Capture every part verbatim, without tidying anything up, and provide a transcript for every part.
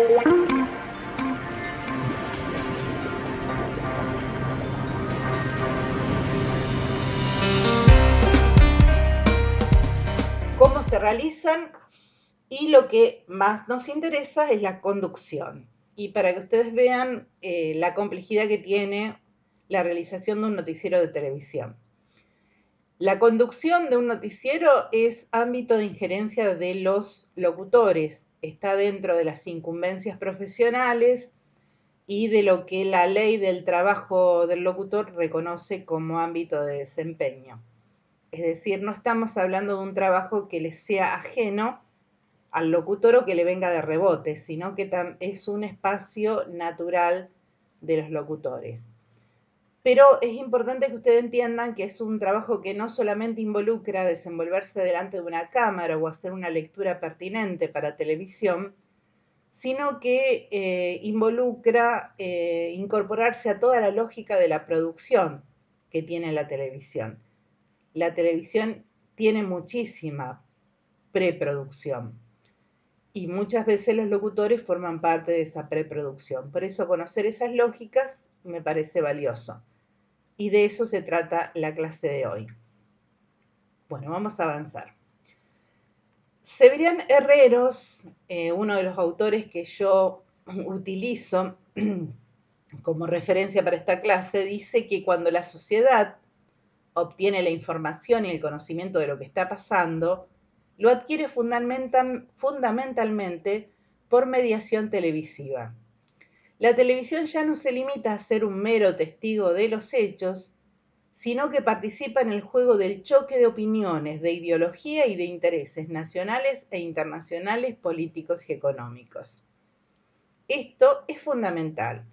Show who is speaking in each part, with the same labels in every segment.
Speaker 1: Cómo se realizan y lo que más nos interesa es la conducción. Y para que ustedes vean eh, la complejidad que tiene la realización de un noticiero de televisión. La conducción de un noticiero es ámbito de injerencia de los locutores, está dentro de las incumbencias profesionales y de lo que la ley del trabajo del locutor reconoce como ámbito de desempeño. Es decir, no estamos hablando de un trabajo que le sea ajeno al locutor o que le venga de rebote, sino que es un espacio natural de los locutores. Pero es importante que ustedes entiendan que es un trabajo que no solamente involucra desenvolverse delante de una cámara o hacer una lectura pertinente para televisión, sino que eh, involucra eh, incorporarse a toda la lógica de la producción que tiene la televisión. La televisión tiene muchísima preproducción y muchas veces los locutores forman parte de esa preproducción. Por eso conocer esas lógicas me parece valioso. Y de eso se trata la clase de hoy. Bueno, vamos a avanzar. Cebrián Herreros, eh, uno de los autores que yo utilizo como referencia para esta clase, dice que cuando la sociedad obtiene la información y el conocimiento de lo que está pasando, lo adquiere fundamental, fundamentalmente por mediación televisiva. La televisión ya no se limita a ser un mero testigo de los hechos, sino que participa en el juego del choque de opiniones, de ideología y de intereses nacionales e internacionales, políticos y económicos. Esto es fundamental.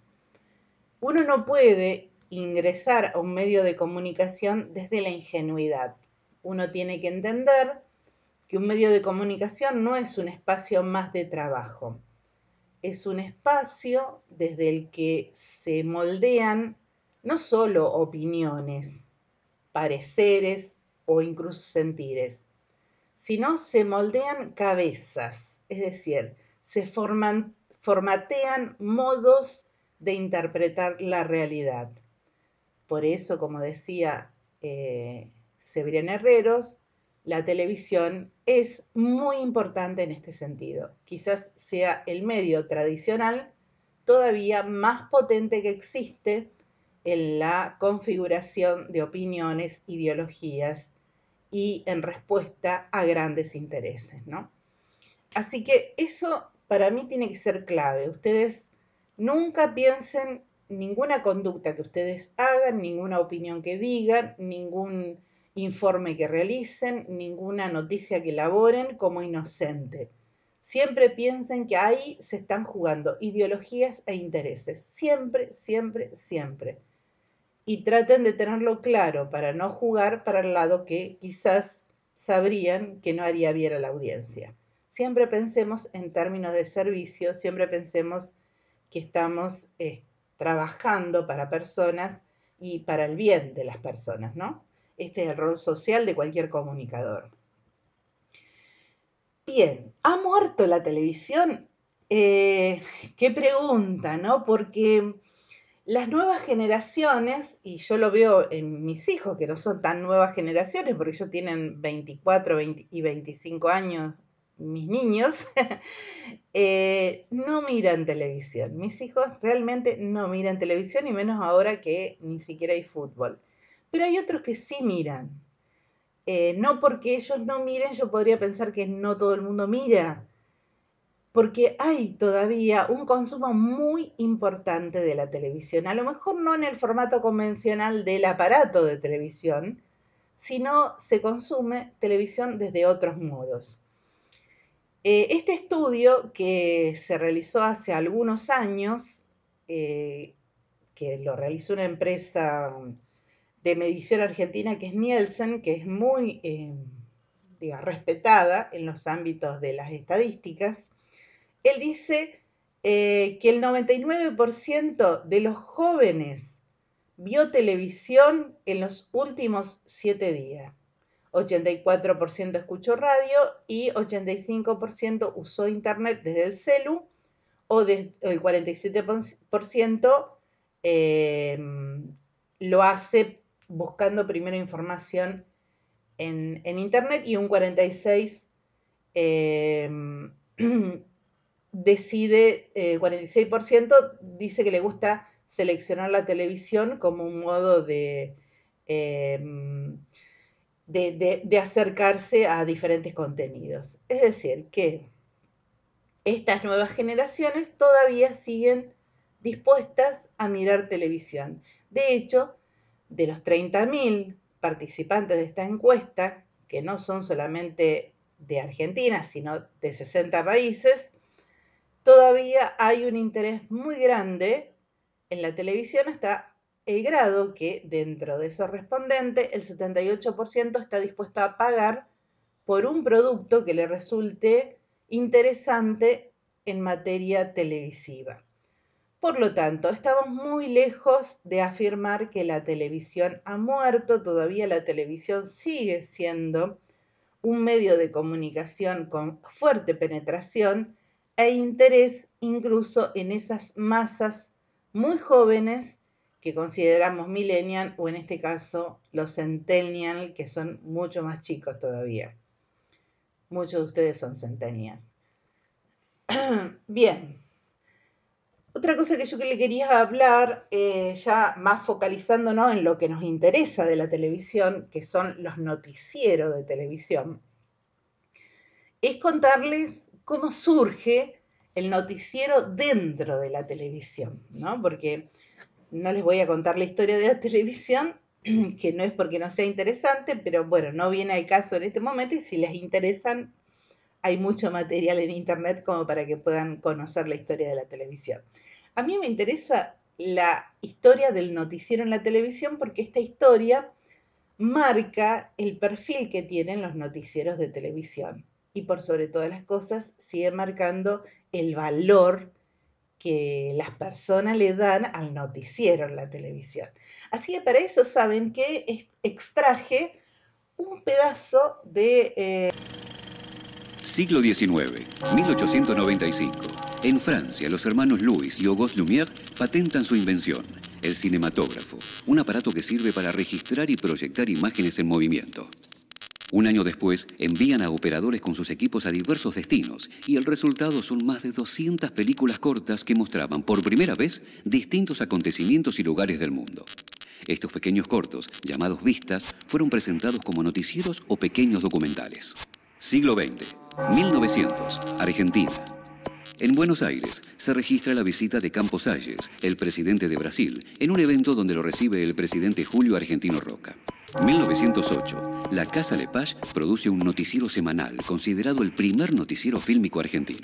Speaker 1: Uno no puede ingresar a un medio de comunicación desde la ingenuidad. Uno tiene que entender que un medio de comunicación no es un espacio más de trabajo. Es un espacio desde el que se moldean no solo opiniones, pareceres o incluso sentires, sino se moldean cabezas, es decir, se forman, formatean modos de interpretar la realidad. Por eso, como decía eh, Cebrián Herreros, la televisión es muy importante en este sentido. Quizás sea el medio tradicional todavía más potente que existe en la configuración de opiniones, ideologías y en respuesta a grandes intereses, ¿no? Así que eso para mí tiene que ser clave. Ustedes nunca piensen ninguna conducta que ustedes hagan, ninguna opinión que digan, ningún informe que realicen, ninguna noticia que elaboren como inocente. Siempre piensen que ahí se están jugando ideologías e intereses. Siempre, siempre, siempre. Y traten de tenerlo claro para no jugar para el lado que quizás sabrían que no haría bien a la audiencia. Siempre pensemos en términos de servicio, siempre pensemos que estamos eh, trabajando para personas y para el bien de las personas, ¿no? Este es el rol social de cualquier comunicador. Bien, ¿ha muerto la televisión? Eh, qué pregunta, ¿no? Porque las nuevas generaciones, y yo lo veo en mis hijos, que no son tan nuevas generaciones, porque ellos tienen veinticuatro veinte y veinticinco años, mis niños, eh, no miran televisión. Mis hijos realmente no miran televisión, y menos ahora que ni siquiera hay fútbol. Pero hay otros que sí miran. Eh, no porque ellos no miren, yo podría pensar que no todo el mundo mira, porque hay todavía un consumo muy importante de la televisión. A lo mejor no en el formato convencional del aparato de televisión, sino se consume televisión desde otros modos. Eh, este estudio que se realizó hace algunos años, eh, que lo realizó una empresa de medición argentina que es Nielsen, que es muy eh, digamos, respetada en los ámbitos de las estadísticas, él dice eh, que el noventa y nueve por ciento de los jóvenes vio televisión en los últimos siete días. ochenta y cuatro por ciento escuchó radio y ochenta y cinco por ciento usó internet desde el celu o de, el cuarenta y siete por ciento eh, lo hace buscando primero información en, en Internet, y un cuarenta y seis por ciento eh, decide, eh, cuarenta y seis por ciento dice que le gusta seleccionar la televisión como un modo de, eh, de, de, de acercarse a diferentes contenidos. Es decir, que estas nuevas generaciones todavía siguen dispuestas a mirar televisión. De hecho, de los treinta mil participantes de esta encuesta, que no son solamente de Argentina, sino de sesenta países, todavía hay un interés muy grande en la televisión, hasta el grado que dentro de esos respondentes el setenta y ocho por ciento está dispuesto a pagar por un producto que le resulte interesante en materia televisiva. Por lo tanto, estamos muy lejos de afirmar que la televisión ha muerto. Todavía la televisión sigue siendo un medio de comunicación con fuerte penetración e interés incluso en esas masas muy jóvenes que consideramos millennial, o en este caso los centennial, que son mucho más chicos todavía. Muchos de ustedes son centennial. Bien. Otra cosa que yo que le quería hablar, eh, ya más focalizándonos en lo que nos interesa de la televisión, que son los noticieros de televisión, es contarles cómo surge el noticiero dentro de la televisión, ¿no? Porque no les voy a contar la historia de la televisión, que no es porque no sea interesante, pero bueno, no viene al caso en este momento, y si les interesan, hay mucho material en internet como para que puedan conocer la historia de la televisión. A mí me interesa la historia del noticiero en la televisión porque esta historia marca el perfil que tienen los noticieros de televisión, y por sobre todas las cosas sigue marcando el valor que las personas le dan al noticiero en la televisión. Así que para eso, saben que extraje un pedazo de... Eh...
Speaker 2: Siglo diecinueve, mil ochocientos noventa y cinco. En Francia, los hermanos Louis y Auguste Lumière patentan su invención, el cinematógrafo, un aparato que sirve para registrar y proyectar imágenes en movimiento. Un año después, envían a operadores con sus equipos a diversos destinos, y el resultado son más de doscientas películas cortas que mostraban por primera vez distintos acontecimientos y lugares del mundo. Estos pequeños cortos, llamados vistas, fueron presentados como noticieros o pequeños documentales. Siglo veinte, mil novecientos, Argentina. En Buenos Aires se registra la visita de Campos Salles, el presidente de Brasil, en un evento donde lo recibe el presidente Julio Argentino Roca. mil novecientos ocho, la Casa Lepage produce un noticiero semanal, considerado el primer noticiero fílmico argentino.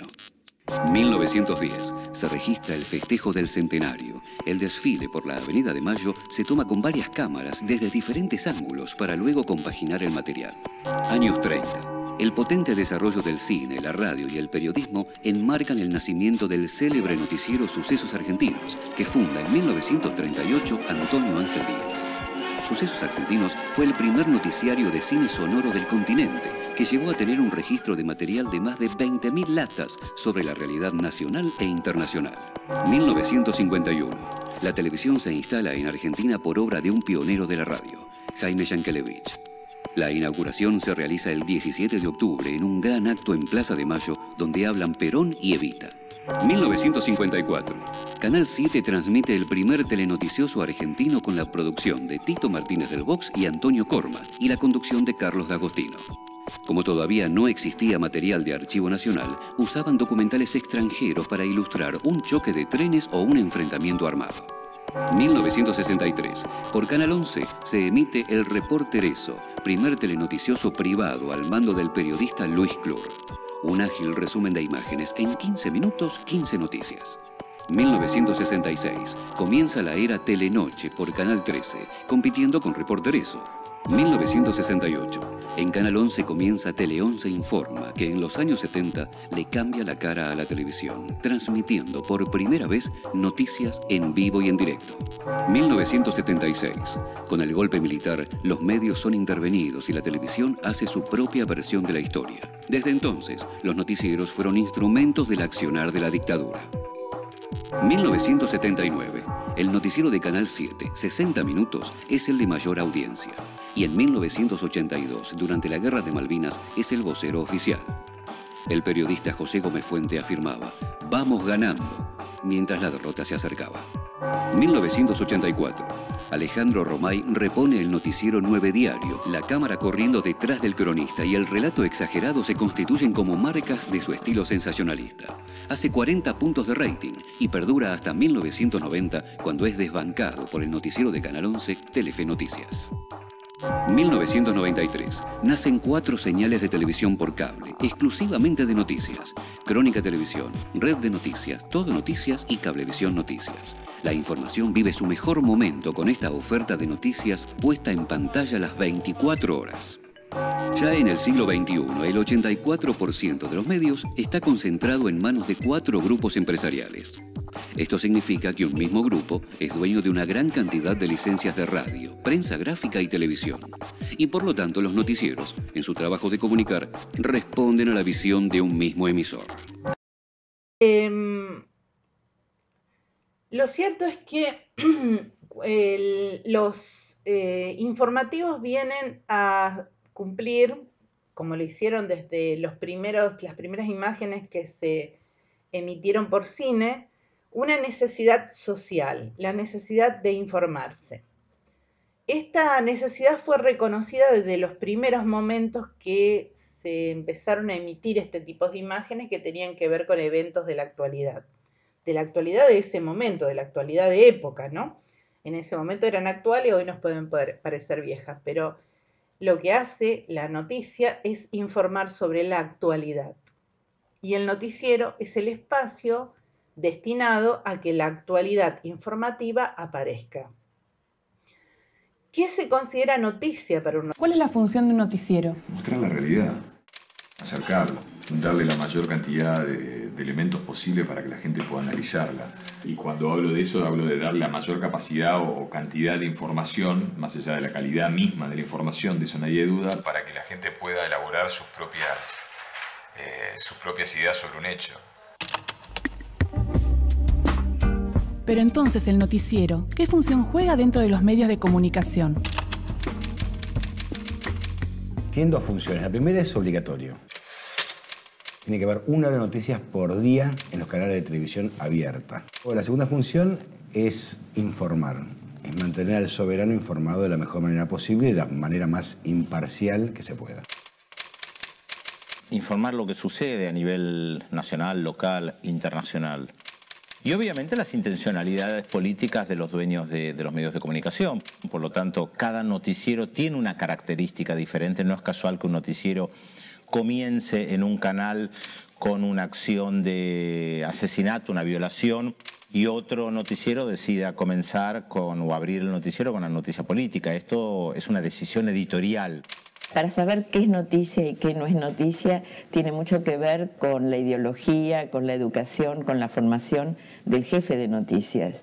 Speaker 2: mil novecientos diez, se registra el festejo del centenario. El desfile por la Avenida de Mayo se toma con varias cámaras desde diferentes ángulos para luego compaginar el material. Años treinta. El potente desarrollo del cine, la radio y el periodismo enmarcan el nacimiento del célebre noticiero Sucesos Argentinos, que funda en mil novecientos treinta y ocho Antonio Ángel Díaz. Sucesos Argentinos fue el primer noticiario de cine sonoro del continente, que llegó a tener un registro de material de más de veinte mil latas sobre la realidad nacional e internacional. mil novecientos cincuenta y uno. La televisión se instala en Argentina por obra de un pionero de la radio, Jaime Yankelevich. La inauguración se realiza el diecisiete de octubre en un gran acto en Plaza de Mayo, donde hablan Perón y Evita. mil novecientos cincuenta y cuatro. Canal siete transmite el primer telenoticioso argentino con la producción de Tito Martínez del Box y Antonio Corma y la conducción de Carlos D'Agostino. Como todavía no existía material de archivo nacional, usaban documentales extranjeros para ilustrar un choque de trenes o un enfrentamiento armado. mil novecientos sesenta y tres. Por Canal once se emite El Reportereso, primer telenoticioso privado al mando del periodista Luis Clur. Un ágil resumen de imágenes en quince minutos, quince noticias. mil novecientos sesenta y seis. Comienza la era Telenoche por Canal trece, compitiendo con Reportereso. mil novecientos sesenta y ocho. En Canal once comienza Tele once Informa, que en los años setenta le cambia la cara a la televisión, transmitiendo por primera vez noticias en vivo y en directo. mil novecientos setenta y seis. Con el golpe militar, los medios son intervenidos y la televisión hace su propia versión de la historia. Desde entonces, los noticieros fueron instrumentos del accionar de la dictadura. mil novecientos setenta y nueve. El noticiero de Canal siete, sesenta minutos, es el de mayor audiencia. Y en mil novecientos ochenta y dos, durante la Guerra de Malvinas, es el vocero oficial. El periodista José Gómez Fuente afirmaba: "Vamos ganando", mientras la derrota se acercaba. mil novecientos ochenta y cuatro. Alejandro Romay repone el noticiero Nueve Diario, la cámara corriendo detrás del cronista y el relato exagerado se constituyen como marcas de su estilo sensacionalista. Hace cuarenta puntos de rating y perdura hasta mil novecientos noventa, cuando es desbancado por el noticiero de Canal once, Telefe Noticias. mil novecientos noventa y tres. Nacen cuatro señales de televisión por cable, exclusivamente de noticias. Crónica Televisión, Red de Noticias, Todo Noticias y Cablevisión Noticias. La información vive su mejor momento con esta oferta de noticias puesta en pantalla las veinticuatro horas. Ya en el siglo veintiuno, el ochenta y cuatro por ciento de los medios está concentrado en manos de cuatro grupos empresariales. Esto significa que un mismo grupo es dueño de una gran cantidad de licencias de radio, prensa gráfica y televisión. Y por lo tanto los noticieros, en su trabajo de comunicar, responden a la visión de un mismo emisor.
Speaker 1: Eh, lo cierto es que el, los eh, informativos vienen a cumplir, como lo hicieron desde los primeros, las primeras imágenes que se emitieron por cine, una necesidad social, la necesidad de informarse. Esta necesidad fue reconocida desde los primeros momentos que se empezaron a emitir este tipo de imágenes que tenían que ver con eventos de la actualidad, de la actualidad de ese momento, de la actualidad de época, ¿no? En ese momento eran actuales, hoy nos pueden parecer viejas, pero lo que hace la noticia es informar sobre la actualidad. Y el noticiero es el espacio destinado a que la actualidad informativa aparezca. ¿Qué se considera noticia para un noticiero?
Speaker 3: ¿Cuál es la función de un noticiero?
Speaker 4: Mostrar la realidad, acercarlo, darle la mayor cantidad de, de elementos posibles para que la gente pueda analizarla. Y cuando hablo de eso, hablo de darle la mayor capacidad o cantidad de información, más allá de la calidad misma de la información, de eso nadie duda, para que la gente pueda elaborar sus propias, eh, sus propias ideas sobre un hecho.
Speaker 3: Pero entonces el noticiero, ¿qué función juega dentro de los medios de comunicación?
Speaker 5: Tiene dos funciones. La primera es obligatorio. Tiene que haber una hora de noticias por día en los canales de televisión abierta. La segunda función es informar, es mantener al soberano informado de la mejor manera posible y de la manera más imparcial que se pueda.
Speaker 6: Informar lo que sucede a nivel nacional, local, internacional. Y obviamente las intencionalidades políticas de los dueños de, de los medios de comunicación. Por lo tanto, cada noticiero tiene una característica diferente. No es casual que un noticiero comience en un canal con una acción de asesinato, una violación, y otro noticiero decida comenzar con o abrir el noticiero con una noticia política. Esto es una decisión editorial.
Speaker 7: Para saber qué es noticia y qué no es noticia, tiene mucho que ver con la ideología, con la educación, con la formación del jefe de noticias.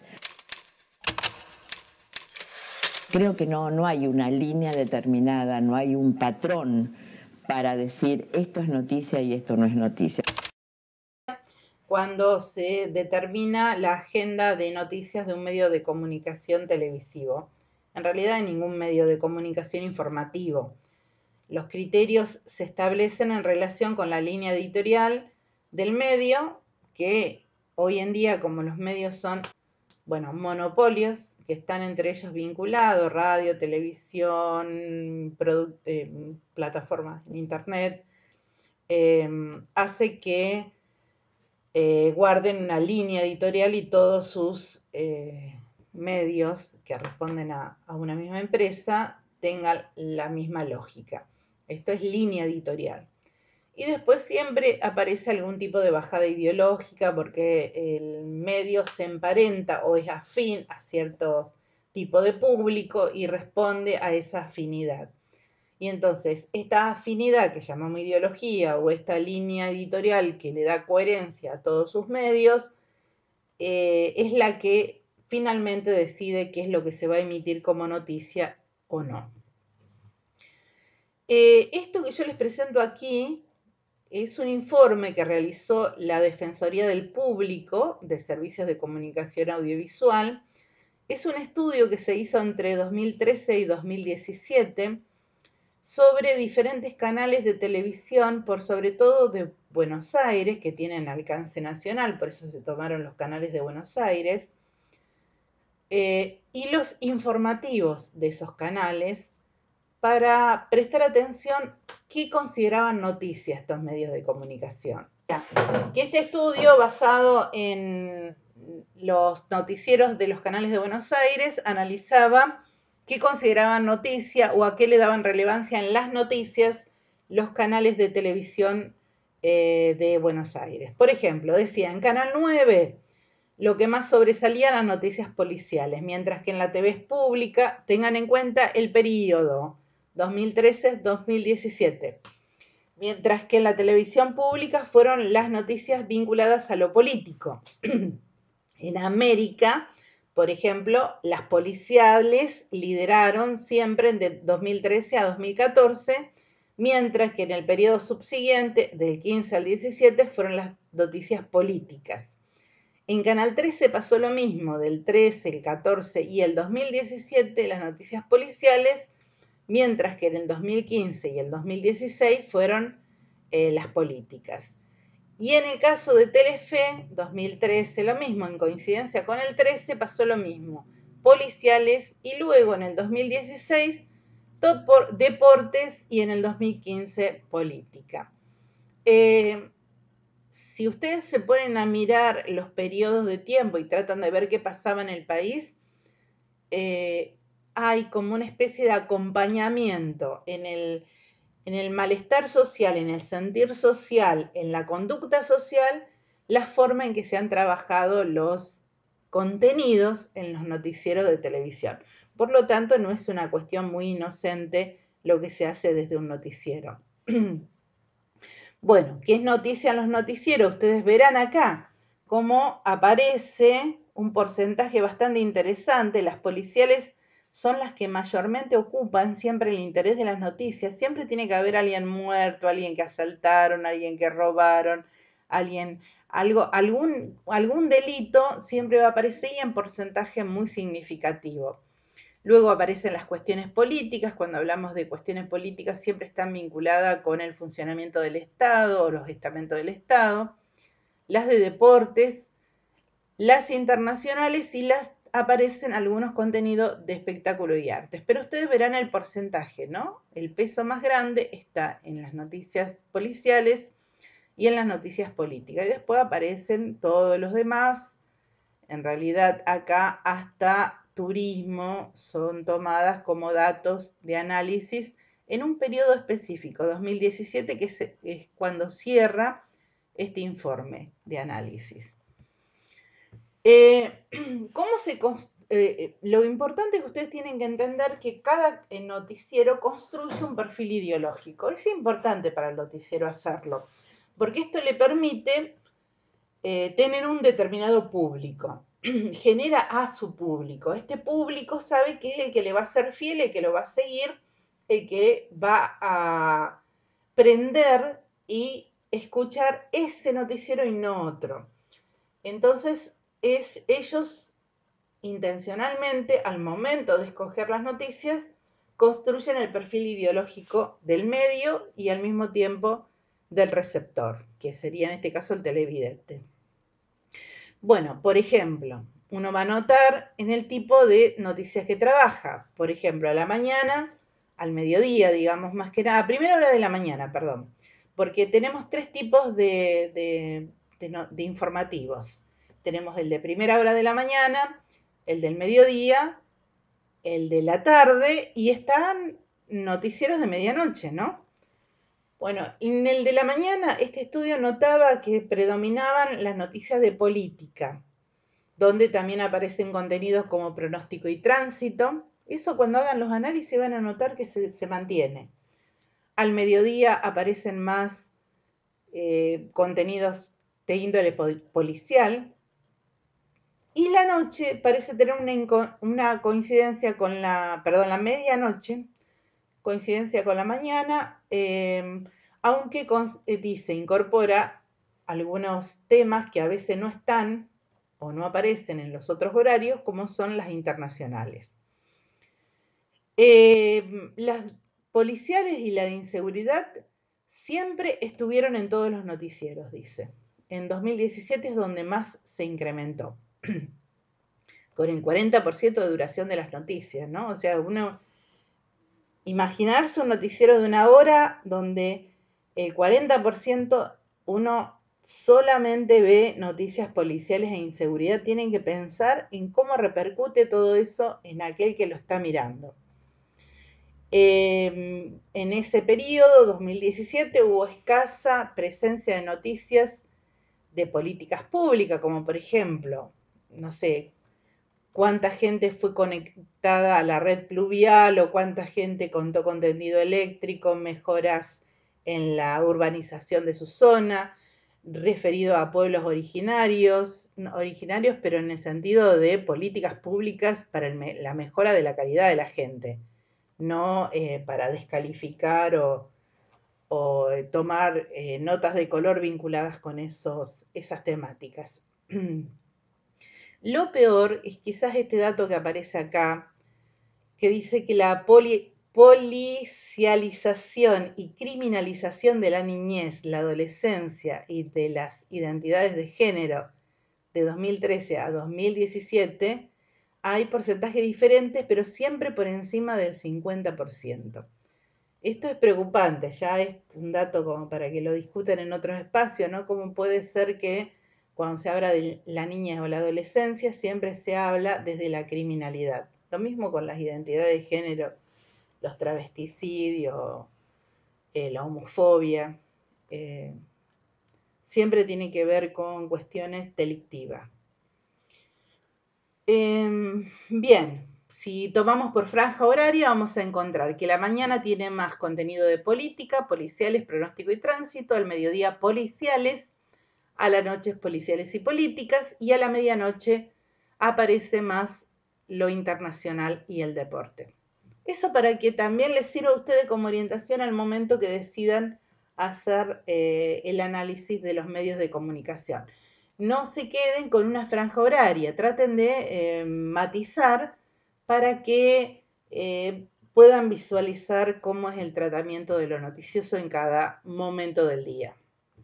Speaker 7: Creo que no, no hay una línea determinada, no hay un patrón para decir esto es noticia y esto no es noticia.
Speaker 1: Cuando se determina la agenda de noticias de un medio de comunicación televisivo, en realidad de ningún medio de comunicación informativo. Los criterios se establecen en relación con la línea editorial del medio, que hoy en día, como los medios son, bueno, monopolios, que están entre ellos vinculados, radio, televisión, eh, plataformas en internet, eh, hace que eh, guarden una línea editorial y todos sus eh, medios que responden a, a una misma empresa tengan la misma lógica. Esto es línea editorial. Y después siempre aparece algún tipo de bajada ideológica porque el medio se emparenta o es afín a cierto tipo de público y responde a esa afinidad. Y entonces esta afinidad que llamamos ideología o esta línea editorial que le da coherencia a todos sus medios eh, es la que finalmente decide qué es lo que se va a emitir como noticia o no. Eh, esto que yo les presento aquí es un informe que realizó la Defensoría del Público de Servicios de Comunicación Audiovisual. Es un estudio que se hizo entre dos mil trece y dos mil diecisiete sobre diferentes canales de televisión, por sobre todo de Buenos Aires, que tienen alcance nacional, por eso se tomaron los canales de Buenos Aires, eh, y los informativos de esos canales, para prestar atención qué consideraban noticia estos medios de comunicación. Que este estudio, basado en los noticieros de los canales de Buenos Aires, analizaba qué consideraban noticia o a qué le daban relevancia en las noticias los canales de televisión eh, de Buenos Aires. Por ejemplo, decía en Canal nueve lo que más sobresalía eran noticias policiales, mientras que en la T V pública tengan en cuenta el periodo dos mil trece a dos mil diecisiete, mientras que en la televisión pública fueron las noticias vinculadas a lo político. En América, por ejemplo, las policiales lideraron siempre de dos mil trece a dos mil catorce, mientras que en el periodo subsiguiente, del quince al diecisiete, fueron las noticias políticas. En Canal trece pasó lo mismo, del trece, el catorce y el dos mil diecisiete, las noticias policiales, mientras que en el dos mil quince y el dos mil dieciséis fueron eh, las políticas. Y en el caso de Telefe, dos mil trece lo mismo, en coincidencia con el trece pasó lo mismo, policiales, y luego en el dos mil dieciséis deportes y en el dos mil quince política. Eh, si ustedes se ponen a mirar los periodos de tiempo y tratan de ver qué pasaba en el país, eh, hay como una especie de acompañamiento en el, en el malestar social, en el sentir social, en la conducta social, la forma en que se han trabajado los contenidos en los noticieros de televisión. Por lo tanto, no es una cuestión muy inocente lo que se hace desde un noticiero. Bueno, ¿qué es noticia en los noticieros? Ustedes verán acá cómo aparece un porcentaje bastante interesante. Las policiales son las que mayormente ocupan siempre el interés de las noticias. Siempre tiene que haber alguien muerto, alguien que asaltaron, alguien que robaron, alguien, algo, algún, algún delito siempre va a aparecer y en porcentaje muy significativo. Luego aparecen las cuestiones políticas. Cuando hablamos de cuestiones políticas siempre están vinculadas con el funcionamiento del Estado o los estamentos del Estado. Las de deportes, las internacionales y las aparecen algunos contenidos de espectáculo y artes. Pero ustedes verán el porcentaje, ¿no? El peso más grande está en las noticias policiales y en las noticias políticas. Y después aparecen todos los demás. En realidad acá hasta turismo son tomadas como datos de análisis en un periodo específico, dos mil diecisiete, que es, es cuando cierra este informe de análisis. Eh, ¿cómo se eh, lo importante es que ustedes tienen que entender que cada noticiero construye un perfil ideológico. Es importante para el noticiero hacerlo, porque esto le permite eh, tener un determinado público. Genera a su público. Este público sabe que es el que le va a ser fiel, el que lo va a seguir, el que va a prender y escuchar ese noticiero y no otro. Entonces, es, ellos intencionalmente, al momento de escoger las noticias, construyen el perfil ideológico del medio y al mismo tiempo del receptor, que sería en este caso el televidente. Bueno, por ejemplo, uno va a notar en el tipo de noticias que trabaja. Por ejemplo, a la mañana, al mediodía, digamos, más que nada, a primera hora de la mañana, perdón, porque tenemos tres tipos de, de, de, no, de informativos. Tenemos el de primera hora de la mañana, el del mediodía, el de la tarde y están noticieros de medianoche, ¿no? Bueno, en el de la mañana, este estudio notaba que predominaban las noticias de política, donde también aparecen contenidos como pronóstico y tránsito. Eso cuando hagan los análisis van a notar que se, se mantiene. Al mediodía aparecen más eh, contenidos de índole policial. Y la noche parece tener una, una coincidencia con la, perdón, la medianoche, coincidencia con la mañana. Eh, aunque dice, incorpora algunos temas que a veces no están o no aparecen en los otros horarios, como son las internacionales. Eh, las policiales y la de inseguridad siempre estuvieron en todos los noticieros, dice. En dos mil diecisiete es donde más se incrementó, con el cuarenta por ciento de duración de las noticias, ¿no? O sea, uno, imaginarse un noticiero de una hora donde el cuarenta por ciento uno solamente ve noticias policiales e inseguridad, tienen que pensar en cómo repercute todo eso en aquel que lo está mirando. Eh, en ese periodo, dos mil diecisiete, hubo escasa presencia de noticias de políticas públicas, como por ejemplo, no sé, cuánta gente fue conectada a la red pluvial o cuánta gente contó con tendido eléctrico, mejoras en la urbanización de su zona, referido a pueblos originarios, originarios, pero en el sentido de políticas públicas para el, la mejora de la calidad de la gente, no eh, para descalificar o, o tomar eh, notas de color vinculadas con esos, esas temáticas. Lo peor es quizás este dato que aparece acá, que dice que la poli, policialización y criminalización de la niñez, la adolescencia y de las identidades de género de dos mil trece a dos mil diecisiete, hay porcentajes diferentes, pero siempre por encima del cincuenta por ciento. Esto es preocupante, ya es un dato como para que lo discutan en otros espacios, ¿no? ¿Cómo puede ser que cuando se habla de la niñez o la adolescencia siempre se habla desde la criminalidad? Lo mismo con las identidades de género, los travesticidios, eh, la homofobia, eh, siempre tiene que ver con cuestiones delictivas. Eh, bien, si tomamos por franja horaria vamos a encontrar que la mañana tiene más contenido de política, policiales, pronóstico y tránsito, al mediodía policiales, a la noche policiales y políticas, y a la medianoche aparece más lo internacional y el deporte. Eso para que también les sirva a ustedes como orientación al momento que decidan hacer eh, el análisis de los medios de comunicación. No se queden con una franja horaria, traten de eh, matizar para que eh, puedan visualizar cómo es el tratamiento de lo noticioso en cada momento del día.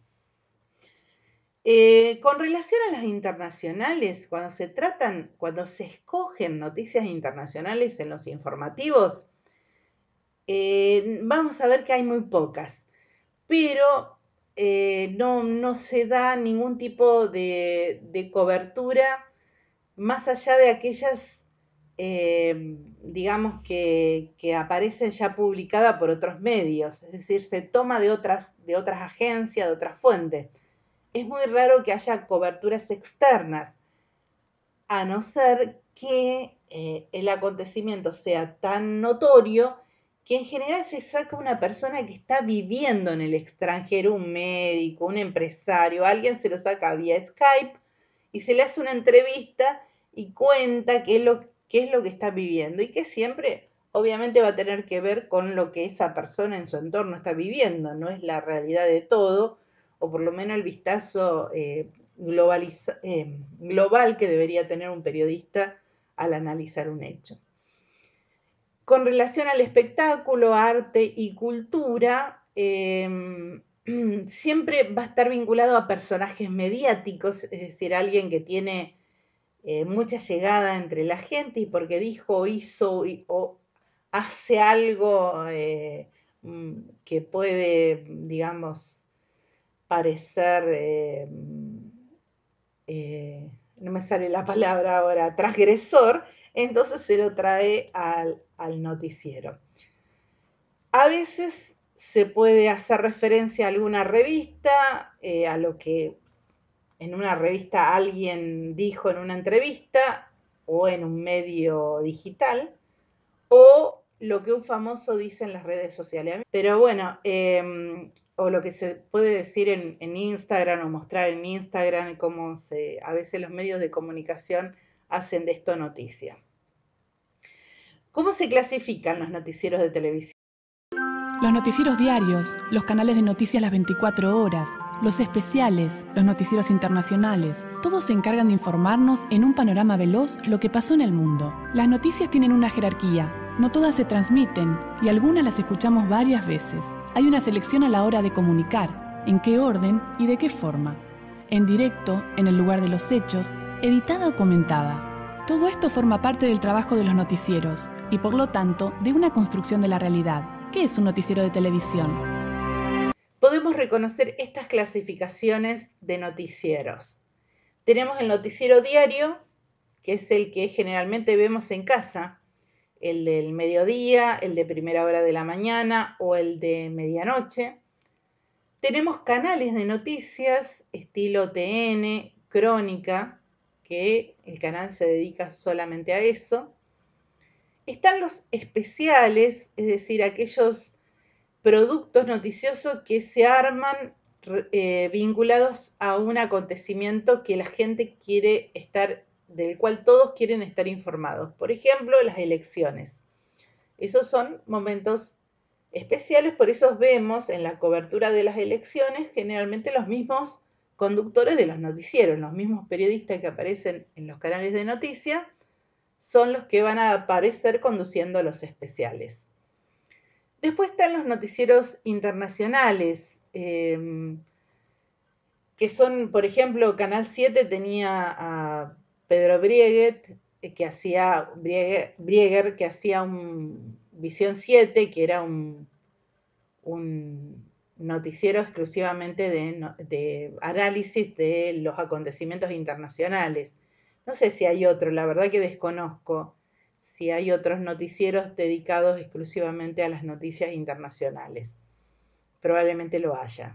Speaker 1: Eh, con relación a las internacionales, cuando se tratan, cuando se escogen noticias internacionales en los informativos, eh, vamos a ver que hay muy pocas, pero eh, no, no se da ningún tipo de, de cobertura más allá de aquellas, eh, digamos, que, que aparecen ya publicadas por otros medios, es decir, se toma de otras, de otras agencias, de otras fuentes. Es muy raro que haya coberturas externas, a no ser que eh, el acontecimiento sea tan notorio que en general se saca una persona que está viviendo en el extranjero, un médico, un empresario, alguien se lo saca vía Skype y se le hace una entrevista y cuenta qué es lo, qué es lo que está viviendo y que siempre obviamente va a tener que ver con lo que esa persona en su entorno está viviendo, no es la realidad de todo, o por lo menos el vistazo eh, globaliza, eh, global que debería tener un periodista al analizar un hecho. Con relación al espectáculo, arte y cultura, eh, siempre va a estar vinculado a personajes mediáticos, es decir, alguien que tiene eh, mucha llegada entre la gente y porque dijo, hizo o hace algo eh, que puede, digamos, parecer, eh, eh, no me sale la palabra ahora, transgresor, entonces se lo trae al, al noticiero. A veces se puede hacer referencia a alguna revista, eh, a lo que en una revista alguien dijo en una entrevista o en un medio digital, o lo que un famoso dice en las redes sociales. Pero bueno, eh, o lo que se puede decir en, en Instagram o mostrar en Instagram, cómo se, a veces los medios de comunicación hacen de esto noticia. ¿Cómo se clasifican los noticieros de televisión?
Speaker 3: Los noticieros diarios, los canales de noticias las veinticuatro horas, los especiales, los noticieros internacionales, todos se encargan de informarnos en un panorama veloz lo que pasó en el mundo. Las noticias tienen una jerarquía, no todas se transmiten y algunas las escuchamos varias veces. Hay una selección a la hora de comunicar, en qué orden y de qué forma. En directo, en el lugar de los hechos, editada o comentada. Todo esto forma parte del trabajo de los noticieros y por lo tanto de una construcción de la realidad. ¿Qué es un noticiero de televisión?
Speaker 1: Podemos reconocer estas clasificaciones de noticieros. Tenemos el noticiero diario, que es el que generalmente vemos en casa, el del mediodía, el de primera hora de la mañana o el de medianoche. Tenemos canales de noticias, estilo T N, Crónica, que el canal se dedica solamente a eso. Están los especiales, es decir, aquellos productos noticiosos que se arman eh, vinculados a un acontecimiento que la gente quiere estar, del cual todos quieren estar informados. Por ejemplo, las elecciones. Esos son momentos especiales, por eso vemos en la cobertura de las elecciones generalmente los mismos conductores de los noticieros, los mismos periodistas que aparecen en los canales de noticias, son los que van a aparecer conduciendo los especiales. Después están los noticieros internacionales, eh, que son, por ejemplo, Canal siete tenía a Pedro Brieger, que hacía, Brieger, Brieger, que hacía un Visión siete, que era un, un noticiero exclusivamente de, de análisis de los acontecimientos internacionales. No sé si hay otro, la verdad que desconozco si hay otros noticieros dedicados exclusivamente a las noticias internacionales. Probablemente lo haya.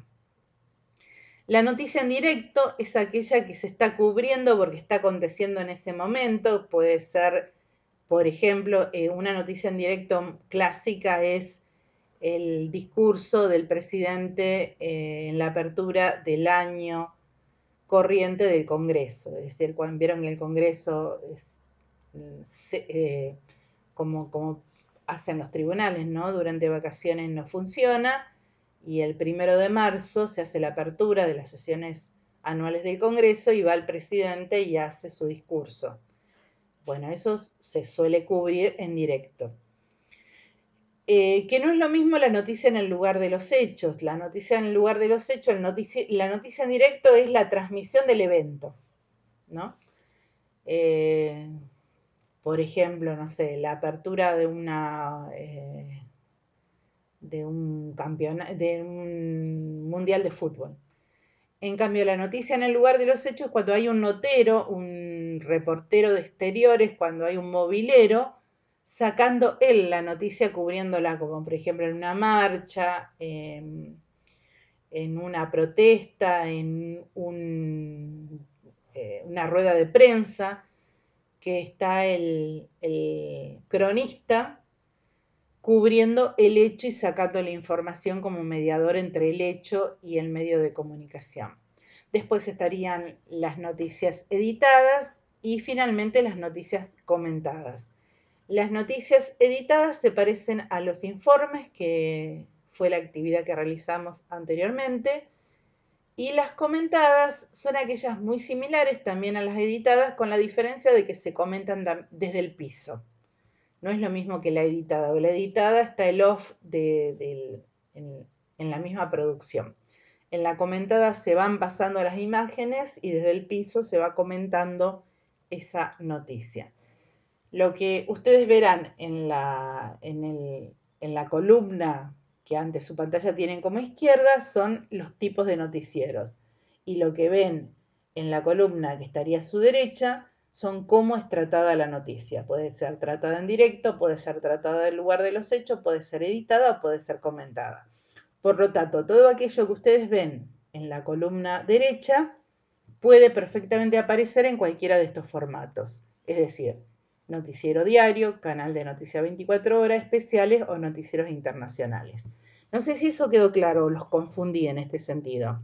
Speaker 1: La noticia en directo es aquella que se está cubriendo porque está aconteciendo en ese momento. Puede ser, por ejemplo, eh, una noticia en directo clásica es el discurso del presidente eh, en la apertura del año corriente del Congreso. Es decir, cuando vieron que el Congreso es, se, eh, como, como hacen los tribunales, ¿no? Durante vacaciones no funciona y el primero de marzo se hace la apertura de las sesiones anuales del Congreso y va el presidente y hace su discurso. Bueno, eso se suele cubrir en directo. Eh, que no es lo mismo la noticia en el lugar de los hechos. La noticia en el lugar de los hechos, el notici la noticia en directo es la transmisión del evento, ¿no? Eh, por ejemplo, no sé, la apertura de una eh, de un campeonato, de un mundial de fútbol. En cambio, la noticia en el lugar de los hechos, cuando hay un notero, un reportero de exteriores, cuando hay un movilero, sacando él la noticia, cubriéndola, como por ejemplo en una marcha, en, en una protesta, en un, eh, una rueda de prensa, que está el, el cronista cubriendo el hecho y sacando la información como mediador entre el hecho y el medio de comunicación. Después estarían las noticias editadas y finalmente las noticias comentadas. Las noticias editadas se parecen a los informes, que fue la actividad que realizamos anteriormente, y las comentadas son aquellas muy similares también a las editadas, con la diferencia de que se comentan desde el piso. No es lo mismo que la editada, o la editada está el off de, de, en, en la misma producción. En la comentada se van pasando las imágenes y desde el piso se va comentando esa noticia. Lo que ustedes verán en la, en, el, en la columna que ante su pantalla tienen como izquierda son los tipos de noticieros. Y lo que ven en la columna que estaría a su derecha son cómo es tratada la noticia. Puede ser tratada en directo, puede ser tratada del lugar de los hechos, puede ser editada o puede ser comentada. Por lo tanto, todo aquello que ustedes ven en la columna derecha puede perfectamente aparecer en cualquiera de estos formatos. Es decir, noticiero diario, canal de noticias veinticuatro horas, especiales o noticieros internacionales. No sé si eso quedó claro o los confundí en este sentido.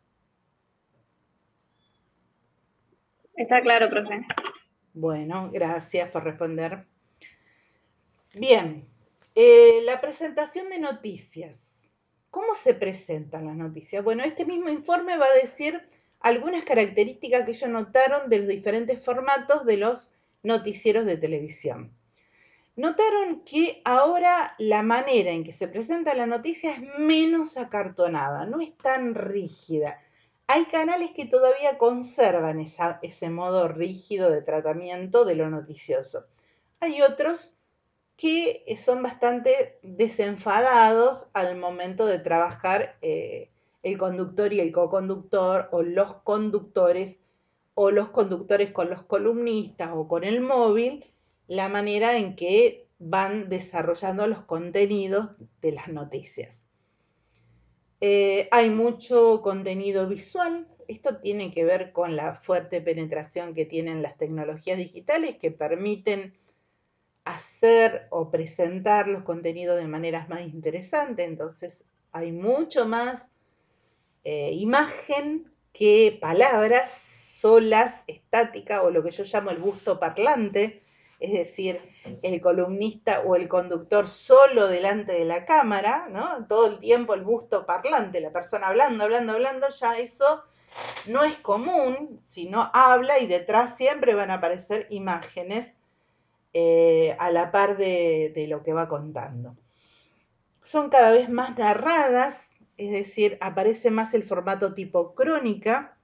Speaker 8: Está claro, profe.
Speaker 1: Bueno, gracias por responder. Bien, Eh, la presentación de noticias. ¿Cómo se presentan las noticias? Bueno, este mismo informe va a decir algunas características que ellos notaron de los diferentes formatos de los noticieros de televisión. Notaron que ahora la manera en que se presenta la noticia es menos acartonada, no es tan rígida. Hay canales que todavía conservan esa, ese modo rígido de tratamiento de lo noticioso. Hay otros que son bastante desenfadados al momento de trabajar eh, el conductor y el coconductor, o los conductores, o los conductores con los columnistas o con el móvil, la manera en que van desarrollando los contenidos de las noticias. Eh, hay mucho contenido visual. Esto tiene que ver con la fuerte penetración que tienen las tecnologías digitales, que permiten hacer o presentar los contenidos de maneras más interesantes. Entonces hay mucho más eh, imagen que palabras solas, estática, o lo que yo llamo el busto parlante, es decir, el columnista o el conductor solo delante de la cámara, ¿no? Todo el tiempo el busto parlante, la persona hablando, hablando, hablando, ya eso no es común, sino habla y detrás siempre van a aparecer imágenes eh, a la par de, de lo que va contando. Son cada vez más narradas, es decir, aparece más el formato tipo crónica,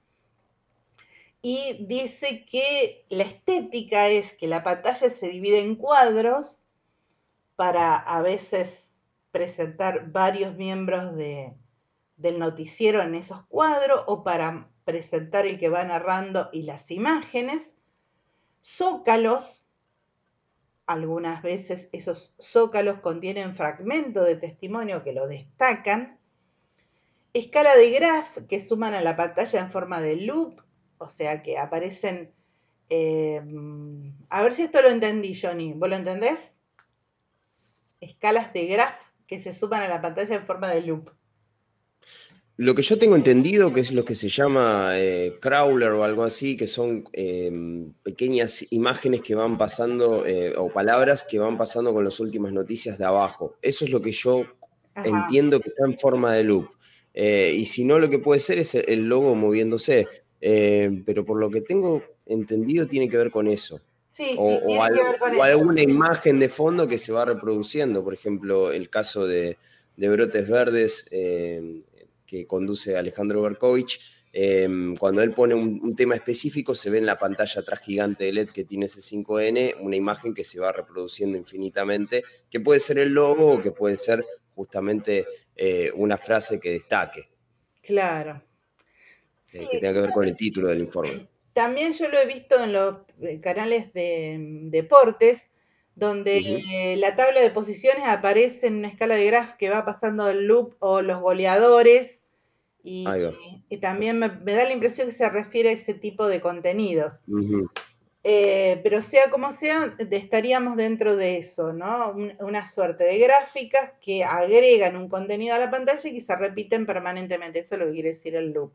Speaker 1: y dice que la estética es que la pantalla se divide en cuadros para a veces presentar varios miembros de, del noticiero en esos cuadros, o para presentar el que va narrando y las imágenes. Zócalos, algunas veces esos zócalos contienen fragmentos de testimonio que lo destacan. Escala de graph que suman a la pantalla en forma de loop, o sea que aparecen... Eh, a ver si esto lo entendí, Johnny. ¿Vos lo entendés? Escalas de graph que se suman a la pantalla en forma de loop.
Speaker 9: Lo que yo tengo entendido que es lo que se llama eh, crawler o algo así, que son eh, pequeñas imágenes que van pasando eh, o palabras que van pasando con las últimas noticias de abajo. Eso es lo que yo Ajá. entiendo que está en forma de loop. Eh, y si no, lo que puede ser es el logo moviéndose. Eh, pero por lo que tengo entendido tiene que ver con eso.
Speaker 1: Sí,
Speaker 9: o,
Speaker 1: sí, tiene
Speaker 9: o, al,
Speaker 1: que ver con
Speaker 9: o
Speaker 1: eso.
Speaker 9: alguna imagen de fondo que se va reproduciendo. Por ejemplo, el caso de, de Brotes Verdes, eh, que conduce Alejandro Berkovich, eh, cuando él pone un, un tema específico, se ve en la pantalla atrás gigante de L E D que tiene ese cinco ene una imagen que se va reproduciendo infinitamente, que puede ser el logo o que puede ser justamente eh, una frase que destaque.
Speaker 1: Claro.
Speaker 9: Eh,
Speaker 1: Sí,
Speaker 9: que tenga que ver con el título del informe.
Speaker 1: También yo lo he visto en los canales de deportes, donde uh-huh. la tabla de posiciones aparece en una escala de graph que va pasando el loop o los goleadores, y, y también me, me da la impresión que se refiere a ese tipo de contenidos. Uh-huh. Eh, pero sea como sea, estaríamos dentro de eso, ¿no? Un, una suerte de gráficas que agregan un contenido a la pantalla y que se repiten permanentemente. Eso es lo que quiere decir el loop.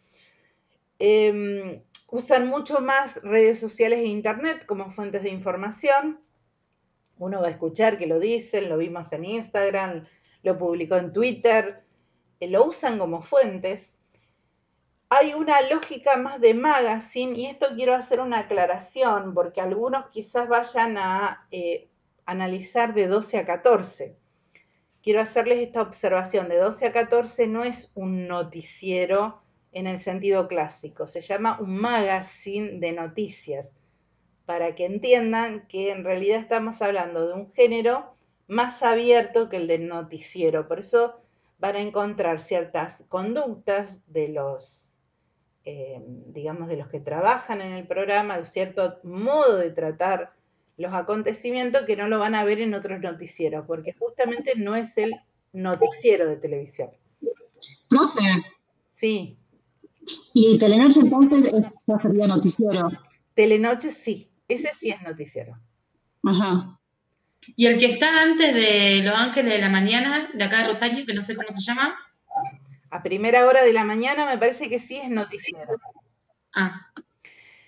Speaker 1: Eh, usan mucho más redes sociales e internet como fuentes de información. Uno va a escuchar que lo dicen, lo vimos en Instagram, lo publicó en Twitter, eh, lo usan como fuentes. Hay una lógica más de magazine, y esto quiero hacer una aclaración, porque algunos quizás vayan a eh, analizar de doce a catorce. Quiero hacerles esta observación: de doce a catorce no es un noticiero en el sentido clásico, se llama un magazine de noticias, para que entiendan que en realidad estamos hablando de un género más abierto que el del noticiero. Por eso van a encontrar ciertas conductas de los, eh, digamos, de los que trabajan en el programa, de cierto modo de tratar los acontecimientos que no lo van a ver en otros noticieros, porque justamente no es el noticiero de televisión.
Speaker 10: Profe.
Speaker 1: Sí.
Speaker 10: ¿Y Telenoche entonces es, ya sería noticiero?
Speaker 1: Telenoche sí, ese sí es noticiero.
Speaker 10: Ajá.
Speaker 11: ¿Y el que está antes de Los Ángeles de la Mañana, de acá de Rosario, que no sé cómo se llama?
Speaker 1: A primera hora de la mañana me parece que sí es noticiero.
Speaker 11: Ah.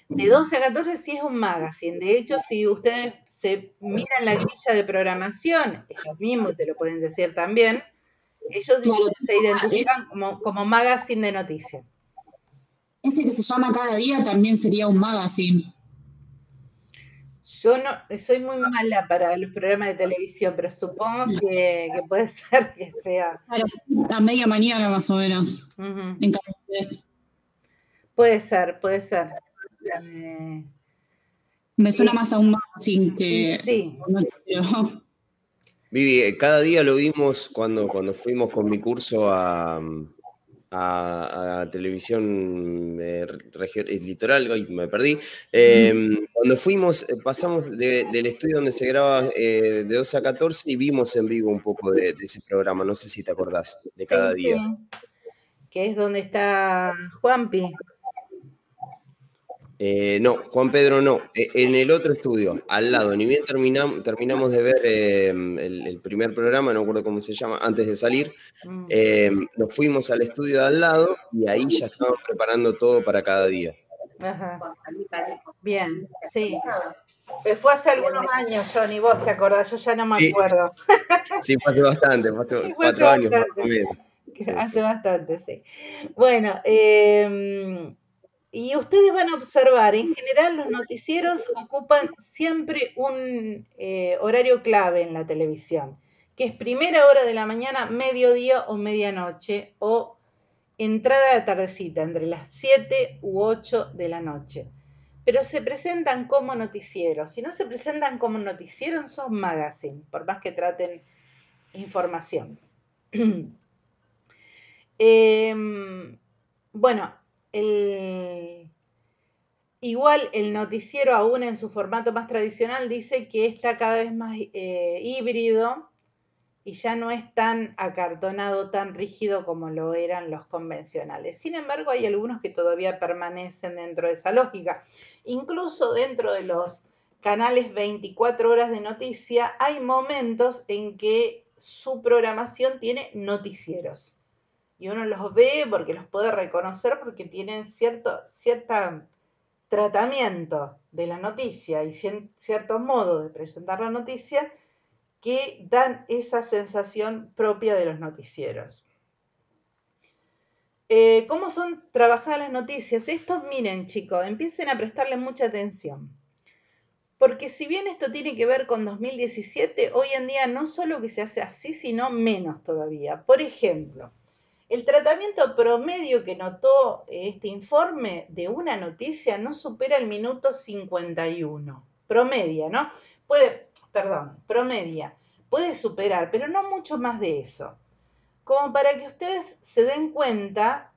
Speaker 1: De doce a catorce sí es un magazine. De hecho, si ustedes se miran la grilla de programación, ellos mismos te lo pueden decir también, ellos
Speaker 10: Claro,
Speaker 1: se identifican como, como magazine de noticias.
Speaker 10: ese que se llama Cada Día también sería un magazine.
Speaker 1: Yo no soy muy mala para los programas de televisión, pero supongo que, que puede ser que sea.
Speaker 10: Claro, a media mañana más o menos.
Speaker 1: Uh-huh.
Speaker 10: En cada vez.
Speaker 1: Puede ser, puede ser. Eh,
Speaker 10: Me suena
Speaker 1: eh,
Speaker 10: más a un magazine que.
Speaker 1: Sí.
Speaker 9: No, Vivi, cada día lo vimos cuando, cuando fuimos con mi curso a, a, a televisión eh, litoral, hoy me perdí. Eh, cuando fuimos, pasamos de, del estudio donde se graba eh, de doce a catorce y vimos en vivo un poco de, de ese programa. No sé si te acordás de cada
Speaker 1: sí,
Speaker 9: día.
Speaker 1: Sí. Que es donde está Juanpi.
Speaker 9: Eh, no, Juan Pedro no, eh, en el otro estudio, al lado, ni bien terminam, terminamos de ver eh, el, el primer programa, no recuerdo cómo se llama, antes de salir, eh, nos fuimos al estudio de al lado y ahí ya estaban preparando todo para cada día.
Speaker 1: Ajá. Bien, sí. Fue hace algunos años, Johnny, vos te acordás, yo ya no me
Speaker 9: sí.
Speaker 1: acuerdo.
Speaker 9: Sí, fue hace bastante, fue hace
Speaker 1: sí, fue
Speaker 9: cuatro
Speaker 1: hace
Speaker 9: años
Speaker 1: bastante.
Speaker 9: más o menos.
Speaker 1: Sí, hace sí. bastante, sí. Bueno, eh, y ustedes van a observar, en general los noticieros ocupan siempre un eh, horario clave en la televisión, que es primera hora de la mañana, mediodía o medianoche, o entrada de tardecita, entre las siete u ocho de la noche. Pero se presentan como noticieros. Si no se presentan como noticieros, son magazine, por más que traten información. eh, bueno, el, igual el noticiero, aún en su formato más tradicional, dice que está cada vez más eh, híbrido y ya no es tan acartonado, tan rígido como lo eran los convencionales. Sin embargo, hay algunos que todavía permanecen dentro de esa lógica. Incluso dentro de los canales veinticuatro horas de noticia, hay momentos en que su programación tiene noticieros. Y uno los ve porque los puede reconocer porque tienen cierto cierta tratamiento de la noticia y cierto modo de presentar la noticia que dan esa sensación propia de los noticieros. Eh, ¿Cómo son trabajadas las noticias? Esto, miren chicos, empiecen a prestarle mucha atención. Porque si bien esto tiene que ver con dos mil diecisiete, hoy en día no solo que se hace así, sino menos todavía. Por ejemplo, el tratamiento promedio que notó este informe de una noticia no supera el minuto cincuenta y uno. Promedia, ¿no? Puede, perdón, promedia. Puede superar, pero no mucho más de eso. Como para que ustedes se den cuenta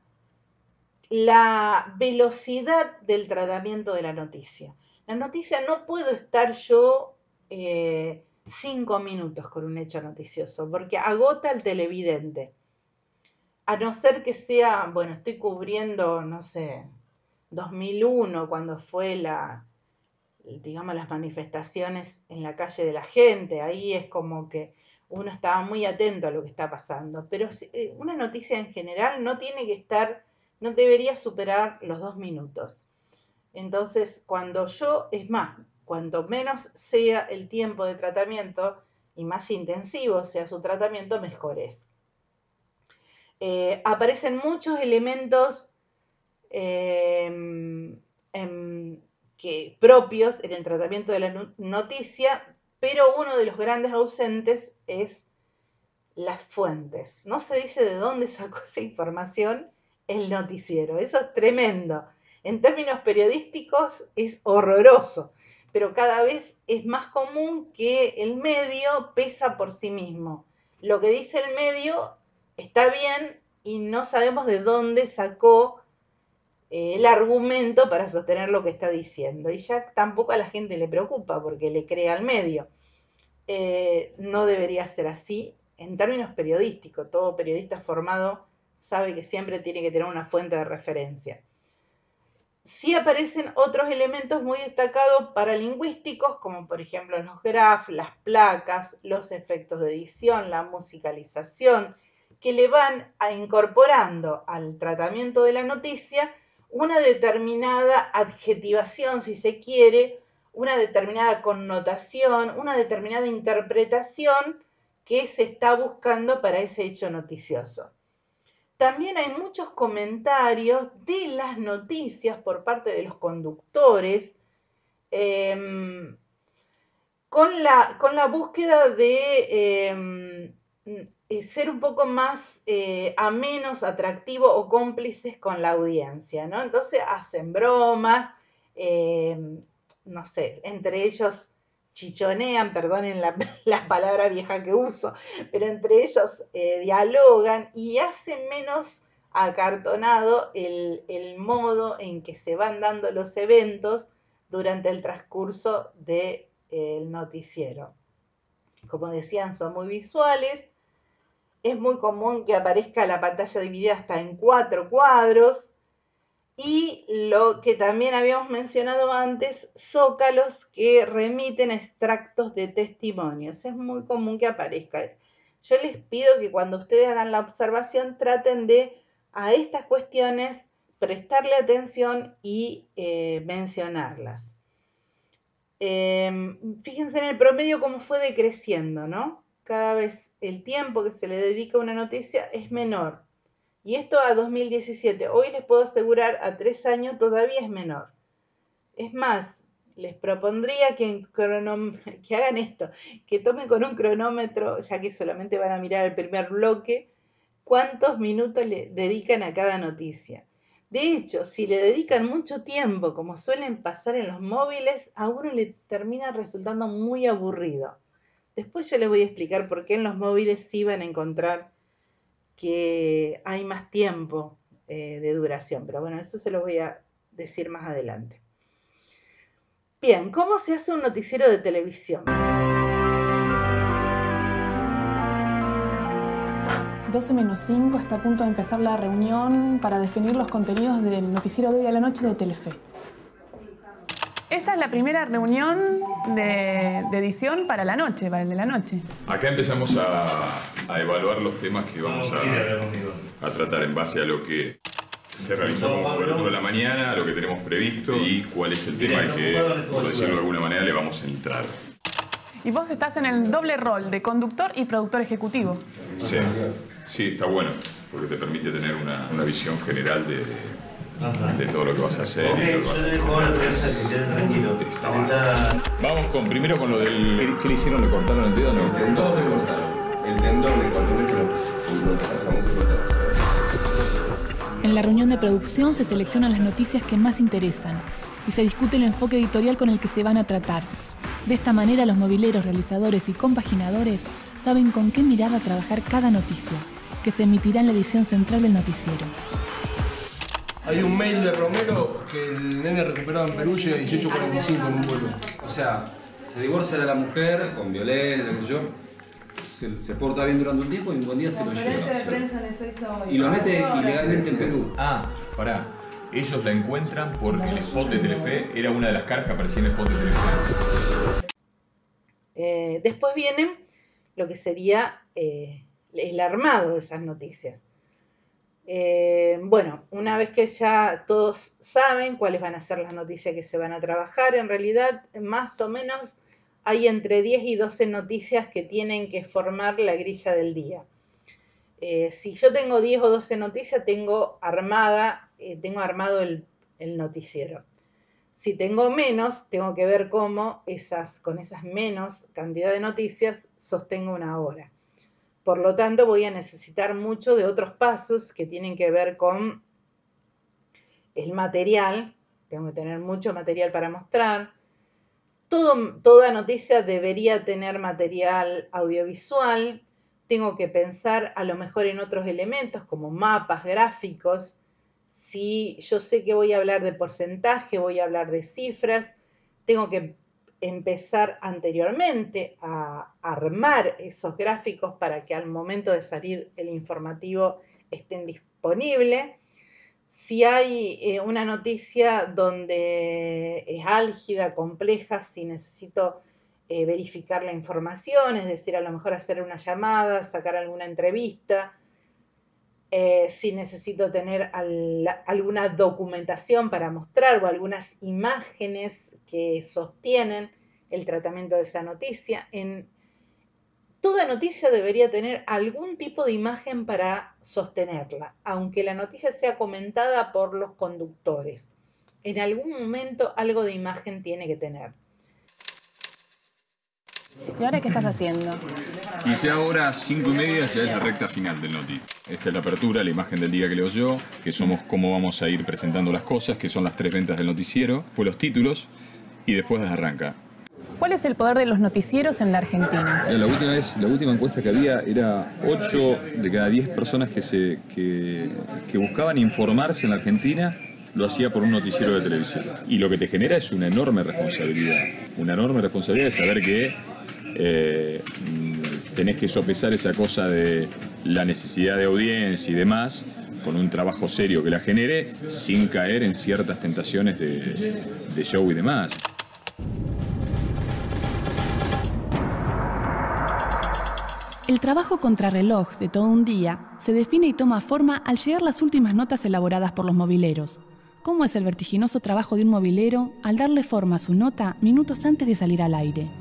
Speaker 1: la velocidad del tratamiento de la noticia. La noticia no puedo estar yo eh, cinco minutos con un hecho noticioso, porque agota al televidente. A no ser que sea, bueno, estoy cubriendo, no sé, dos mil uno, cuando fue la, digamos, las manifestaciones en la calle de la gente, ahí es como que uno estaba muy atento a lo que está pasando, pero una noticia en general no tiene que estar, no debería superar los dos minutos. Entonces, cuando yo, es más, cuanto menos sea el tiempo de tratamiento y más intensivo sea su tratamiento, mejor es. Eh, aparecen muchos elementos eh, en, que, propios en el tratamiento de la noticia, pero uno de los grandes ausentes es las fuentes. No se dice de dónde sacó esa información el noticiero. Eso es tremendo. En términos periodísticos es horroroso, pero cada vez es más común que el medio pesa por sí mismo. Lo que dice el medio está bien y no sabemos de dónde sacó eh, el argumento para sostener lo que está diciendo. Y ya tampoco a la gente le preocupa porque le cree al medio. Eh, no debería ser así. En términos periodísticos, todo periodista formado sabe que siempre tiene que tener una fuente de referencia. Sí aparecen otros elementos muy destacados paralingüísticos, como por ejemplo los grafs, las placas, los efectos de edición, la musicalización, que le van a incorporando al tratamiento de la noticia una determinada adjetivación, si se quiere, una determinada connotación, una determinada interpretación que se está buscando para ese hecho noticioso. También hay muchos comentarios de las noticias por parte de los conductores eh, con, la, con la búsqueda de eh, ser un poco más eh, amenos, atractivos o cómplices con la audiencia, ¿no? Entonces hacen bromas, eh, no sé, entre ellos chichonean, perdonen la, la palabra vieja que uso, pero entre ellos eh, dialogan y hacen menos acartonado el, el modo en que se van dando los eventos durante el transcurso del de, noticiero. Como decían, son muy visuales, es muy común que aparezca la pantalla dividida hasta en cuatro cuadros, y lo que también habíamos mencionado antes, zócalos que remiten extractos de testimonios. Es muy común que aparezca. Yo les pido que cuando ustedes hagan la observación traten de a estas cuestiones prestarle atención y eh, mencionarlas. Eh, fíjense en el promedio cómo fue decreciendo, ¿no? Cada vez el tiempo que se le dedica a una noticia es menor. Y esto a dos mil diecisiete. Hoy les puedo asegurar, a tres años todavía es menor. Es más, les propondría que, que hagan esto, que tomen con un cronómetro, ya que solamente van a mirar el primer bloque, cuántos minutos le dedican a cada noticia. De hecho, si le dedican mucho tiempo, como suelen pasar en los móviles, a uno le termina resultando muy aburrido. Después yo les voy a explicar por qué en los móviles sí van a encontrar que hay más tiempo eh, de duración, pero bueno, eso se lo voy a decir más adelante. Bien, ¿cómo se hace un noticiero de televisión?
Speaker 3: doce menos cinco, está a punto de empezar la reunión para definir los contenidos del noticiero de hoy a la noche de Telefe. Esta es la primera reunión de, de edición para la noche, para el de la noche.
Speaker 4: Acá empezamos a, a evaluar los temas que vamos a, a tratar en base a lo que se realizó como cobertura de la mañana, a lo que tenemos previsto y cuál es el tema al que, por decirlo de alguna manera, le vamos a entrar.
Speaker 3: Y vos estás en el doble rol de conductor y productor ejecutivo.
Speaker 4: Sí, sí, está bueno, porque te permite tener una, una visión general de, de todo lo que vas a hacer y lo que vas a hacer. Vamos con, primero con lo del... ¿Qué le hicieron? ¿Le cortaron el dedo? No, el tendón le cortaron. El tendón le cortaron, que lo pasamos y cortamos.
Speaker 3: En la reunión de producción se seleccionan las noticias que más interesan y se discute el enfoque editorial con el que se van a tratar. De esta manera, los mobileros, realizadores y compaginadores saben con qué mirada trabajar cada noticia, que se emitirá en la edición central del noticiero.
Speaker 12: Hay un mail de Romero que el nene recuperado en Perú llega a dieciocho cuarenta y cinco en un vuelo.
Speaker 13: O sea, se divorcia de la mujer con violencia, qué sé yo, se, se porta bien durante un tiempo y un buen día se lo lleva. Y lo mete ilegalmente en Perú.
Speaker 4: Ah, pará. Ellos la encuentran porque el spot de Telefe era una de las caras que aparecía en el spot de Telefe.
Speaker 1: Eh, después viene lo que sería eh, el armado de esas noticias. Eh, bueno, una vez que ya todos saben cuáles van a ser las noticias que se van a trabajar, en realidad más o menos hay entre diez y doce noticias que tienen que formar la grilla del día. Eh, si yo tengo diez o doce noticias, tengo armada, eh, tengo armado el, el noticiero. Si tengo menos, tengo que ver cómo esas, con esas menos cantidad de noticias sostengo una hora. Por lo tanto, voy a necesitar mucho de otros pasos que tienen que ver con el material. Tengo que tener mucho material para mostrar. Todo, toda noticia debería tener material audiovisual. Tengo que pensar a lo mejor en otros elementos como mapas, gráficos. Si yo sé que voy a hablar de porcentaje, voy a hablar de cifras, tengo que empezar anteriormente a armar esos gráficos para que al momento de salir el informativo estén disponibles. Si hay eh, una noticia donde es álgida, compleja, si necesito eh, verificar la información, es decir, a lo mejor hacer una llamada, sacar alguna entrevista, eh, si necesito tener al, alguna documentación para mostrar o algunas imágenes que sostienen el tratamiento de esa noticia. En toda noticia debería tener algún tipo de imagen para sostenerla, aunque la noticia sea comentada por los conductores. En algún momento algo de imagen tiene que tener.
Speaker 3: ¿Y ahora qué estás haciendo?
Speaker 4: Y ya ahora, cinco y media, ya es la recta final del noti. Esta es la apertura, la imagen del día que leo yo, que somos cómo vamos a ir presentando las cosas, que son las tres ventas del noticiero, pues los títulos, y después arranca.
Speaker 3: ¿Cuál es el poder de los noticieros en la Argentina?
Speaker 4: La última vez, la última encuesta que había era ocho de cada diez personas que, se, que, que buscaban informarse en la Argentina lo hacía por un noticiero de televisión. Y lo que te genera es una enorme responsabilidad. Una enorme responsabilidad de saber que eh, tenés que sopesar esa cosa de la necesidad de audiencia y demás con un trabajo serio que la genere sin caer en ciertas tentaciones de, de show y demás.
Speaker 3: El trabajo contrarreloj de todo un día se define y toma forma al llegar las últimas notas elaboradas por los mobileros. ¿Cómo es el vertiginoso trabajo de un mobilero al darle forma a su nota minutos antes de salir al aire?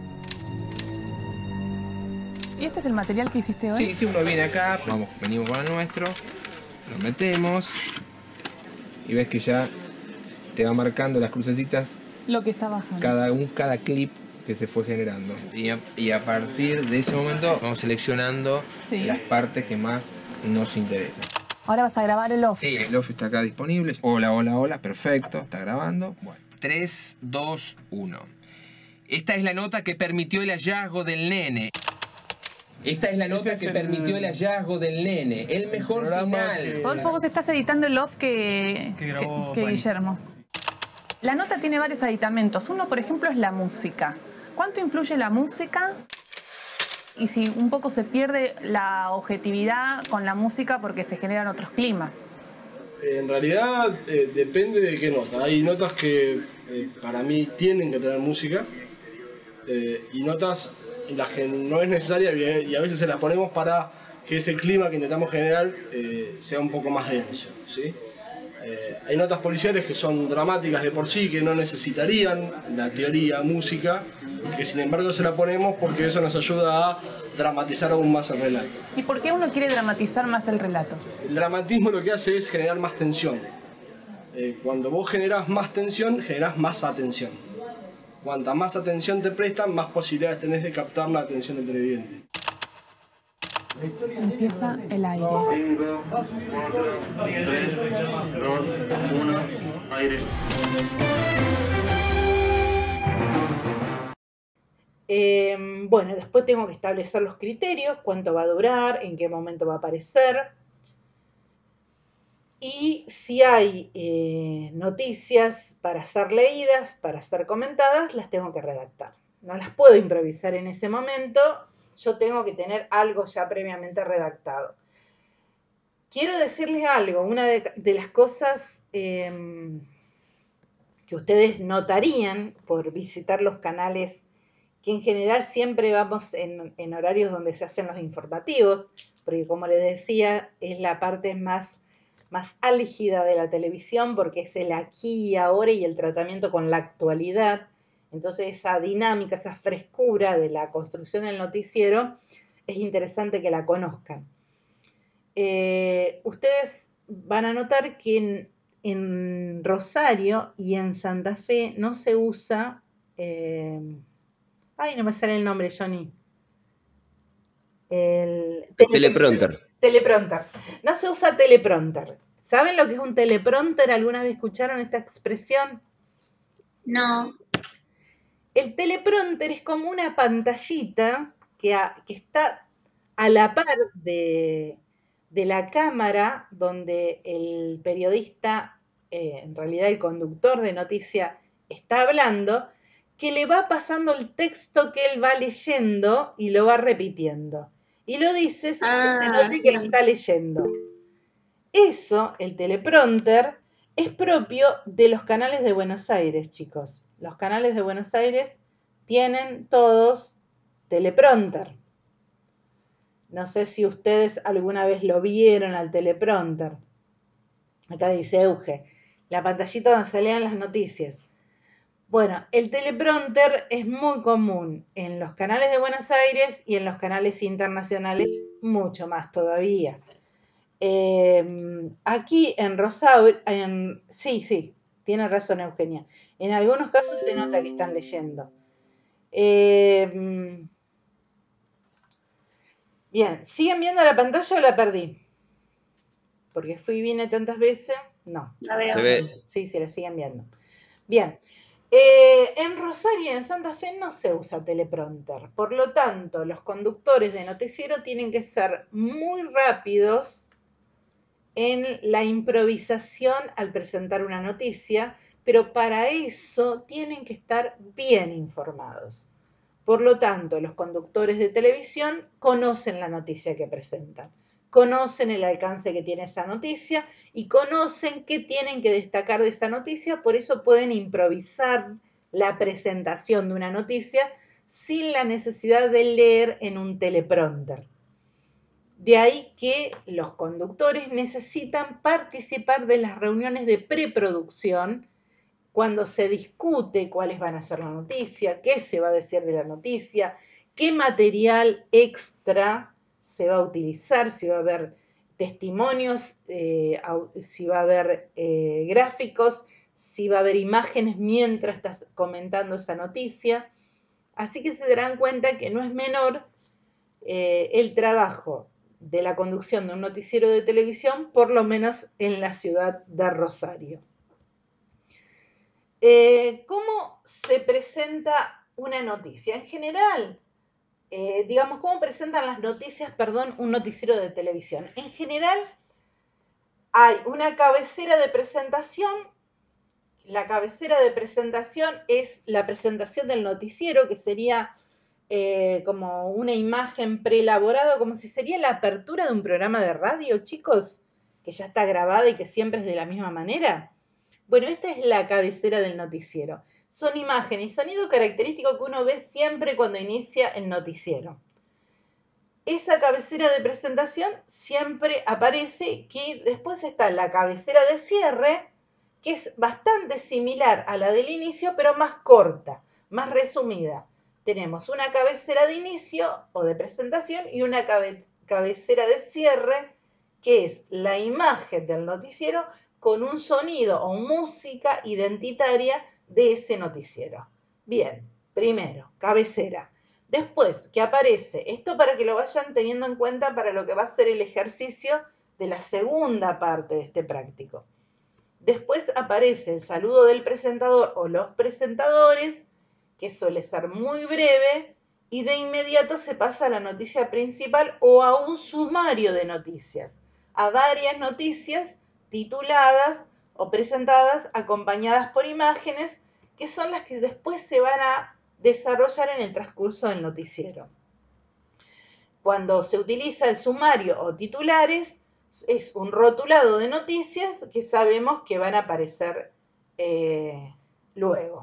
Speaker 3: ¿Y este es el material que hiciste hoy?
Speaker 14: Sí, sí, uno viene acá, vamos, venimos con el nuestro, lo metemos y ves que ya te va marcando las crucecitas.
Speaker 3: Lo que está bajando.
Speaker 14: Cada, un, cada clip que se fue generando. Y a, y a partir de ese momento vamos seleccionando sí. las partes que más nos interesan.
Speaker 3: Ahora vas a grabar el off.
Speaker 14: Sí, el off está acá disponible. Hola, hola, hola, perfecto, está grabando. Bueno, tres, dos, uno. Esta es la nota que permitió el hallazgo del nene. Esta es la nota este que es permitió el... el hallazgo del nene. El mejor final.
Speaker 3: Que... Rodolfo, vos estás editando el off que, que, grabó que, que Guillermo. La nota tiene varios aditamentos. Uno, por ejemplo, es la música. ¿Cuánto influye la música? Y si un poco se pierde la objetividad con la música porque se generan otros climas.
Speaker 12: En realidad eh, depende de qué nota. Hay notas que eh, para mí tienen que tener música eh, y notas en las que no es necesaria y a veces se las ponemos para que ese clima que intentamos generar eh, sea un poco más denso, ¿sí? Eh, hay notas policiales que son dramáticas de por sí, que no necesitarían la teoría, música, y que sin embargo se la ponemos porque eso nos ayuda a dramatizar aún más el relato.
Speaker 3: ¿Y por qué uno quiere dramatizar más el relato?
Speaker 12: El dramatismo lo que hace es generar más tensión. Eh, cuando vos generás más tensión, generás más atención. Cuanta más atención te prestan, más posibilidades tenés de captar la atención del televidente.
Speaker 3: Empieza el aire.
Speaker 15: cinco, cuatro, tres, dos, uno, aire.
Speaker 1: Eh, bueno, después tengo que establecer los criterios, cuánto va a durar, en qué momento va a aparecer. Y si hay eh, noticias para ser leídas, para ser comentadas, las tengo que redactar. No las puedo improvisar en ese momento. Yo tengo que tener algo ya previamente redactado. Quiero decirles algo, una de, de las cosas eh, que ustedes notarían por visitar los canales, que en general siempre vamos en, en horarios donde se hacen los informativos, porque como les decía, es la parte más, más álgida de la televisión, porque es el aquí y ahora y el tratamiento con la actualidad. Entonces esa dinámica, esa frescura de la construcción del noticiero es interesante que la conozcan. Eh, ustedes van a notar que en, en Rosario y en Santa Fe no se usa... Eh, ay, no me sale el nombre, Johnny. El,
Speaker 9: el teleprompter.
Speaker 1: Teleprompter. No se usa teleprompter. ¿Saben lo que es un teleprompter? ¿Alguna vez escucharon esta expresión?
Speaker 8: No.
Speaker 1: El teleprompter es como una pantallita que, a, que está a la par de, de la cámara donde el periodista, eh, en realidad el conductor de noticia, está hablando, que le va pasando el texto que él va leyendo y lo va repitiendo. Y lo dice sin ah, que se note que lo está leyendo. Eso, el teleprompter, es propio de los canales de Buenos Aires, chicos. Los canales de Buenos Aires tienen todos teleprompter. No sé si ustedes alguna vez lo vieron al teleprompter. Acá dice Euge, la pantallita donde salían las noticias. Bueno, el teleprompter es muy común en los canales de Buenos Aires y en los canales internacionales mucho más todavía. Eh, aquí en Rosario, en, sí, sí, tiene razón Eugenia. En algunos casos se nota que están leyendo. Eh, bien, ¿siguen viendo la pantalla o la perdí? Porque fui y vine tantas veces. No.
Speaker 9: La veo. Se ve.
Speaker 1: Sí, se la siguen viendo. Bien. Eh, en Rosario y en Santa Fe no se usa teleprompter. Por lo tanto, los conductores de noticiero tienen que ser muy rápidos en la improvisación al presentar una noticia, pero para eso tienen que estar bien informados. Por lo tanto, los conductores de televisión conocen la noticia que presentan, conocen el alcance que tiene esa noticia y conocen qué tienen que destacar de esa noticia, por eso pueden improvisar la presentación de una noticia sin la necesidad de leer en un teleprompter. De ahí que los conductores necesitan participar de las reuniones de preproducción cuando se discute cuáles van a ser la noticia, qué se va a decir de la noticia, qué material extra se va a utilizar, si va a haber testimonios, eh, si va a haber eh, gráficos, si va a haber imágenes mientras estás comentando esa noticia. Así que se darán cuenta que no es menor eh, el trabajo de la conducción de un noticiero de televisión, por lo menos en la ciudad de Rosario. Eh, ¿Cómo se presenta una noticia? En general, eh, digamos, ¿cómo presentan las noticias, perdón, un noticiero de televisión? En general, hay una cabecera de presentación. La cabecera de presentación es la presentación del noticiero, que sería eh, como una imagen preelaborada, como si sería la apertura de un programa de radio, chicos, que ya está grabada y que siempre es de la misma manera. Bueno, esta es la cabecera del noticiero. Son imágenes y sonido característico que uno ve siempre cuando inicia el noticiero. Esa cabecera de presentación siempre aparece, que después está la cabecera de cierre, que es bastante similar a la del inicio, pero más corta, más resumida. Tenemos una cabecera de inicio o de presentación y una cabe- cabecera de cierre, que es la imagen del noticiero con un sonido o música identitaria de ese noticiero. Bien, primero, cabecera. Después, que aparece, esto para que lo vayan teniendo en cuenta para lo que va a ser el ejercicio de la segunda parte de este práctico. Después aparece el saludo del presentador o los presentadores, que suele ser muy breve, y de inmediato se pasa a la noticia principal o a un sumario de noticias, a varias noticias tituladas o presentadas acompañadas por imágenes, que son las que después se van a desarrollar en el transcurso del noticiero. Cuando se utiliza el sumario o titulares, es un rotulado de noticias que sabemos que van a aparecer eh, luego.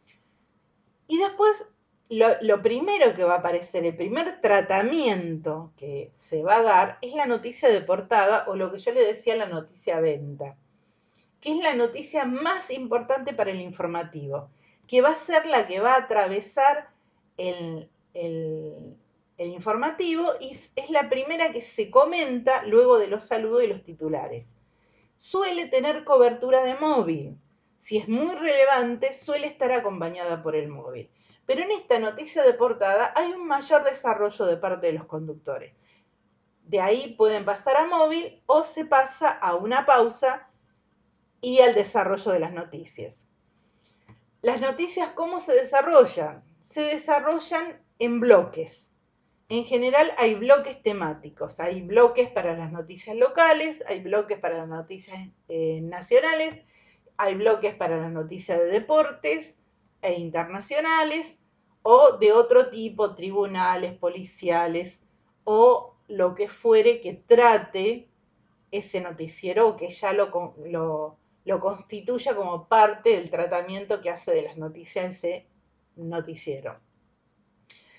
Speaker 1: Y después, lo, lo primero que va a aparecer, el primer tratamiento que se va a dar, es la noticia de portada, o lo que yo le decía, la noticia venta, que es la noticia más importante para el informativo, que va a ser la que va a atravesar el, el, el informativo y es la primera que se comenta luego de los saludos y los titulares. Suele tener cobertura de móvil. Si es muy relevante, suele estar acompañada por el móvil. Pero en esta noticia de portada hay un mayor desarrollo de parte de los conductores. De ahí pueden pasar a móvil o se pasa a una pausa y al desarrollo de las noticias. Las noticias, ¿cómo se desarrollan? Se desarrollan en bloques. En general hay bloques temáticos, hay bloques para las noticias locales, hay bloques para las noticias eh, nacionales, hay bloques para las noticias de deportes e internacionales o de otro tipo, tribunales, policiales o lo que fuere que trate ese noticiero o que ya lo, lo, lo constituya como parte del tratamiento que hace de las noticias ese noticiero.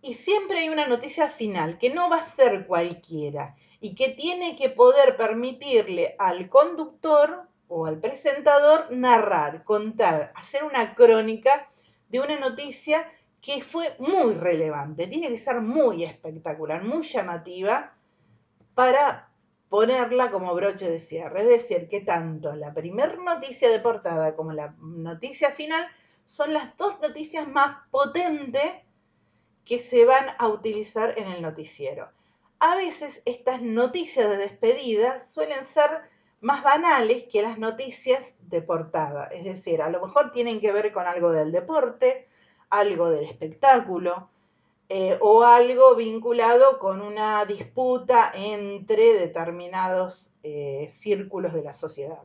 Speaker 1: Y siempre hay una noticia final, que no va a ser cualquiera, y que tiene que poder permitirle al conductor o al presentador narrar, contar, hacer una crónica de una noticia que fue muy relevante. Tiene que ser muy espectacular, muy llamativa para ponerla como broche de cierre. Es decir, que tanto la primer noticia de portada como la noticia final son las dos noticias más potentes que se van a utilizar en el noticiero. A veces estas noticias de despedida suelen ser más banales que las noticias de portada. Es decir, a lo mejor tienen que ver con algo del deporte, algo del espectáculo, eh, o algo vinculado con una disputa entre determinados eh, círculos de la sociedad.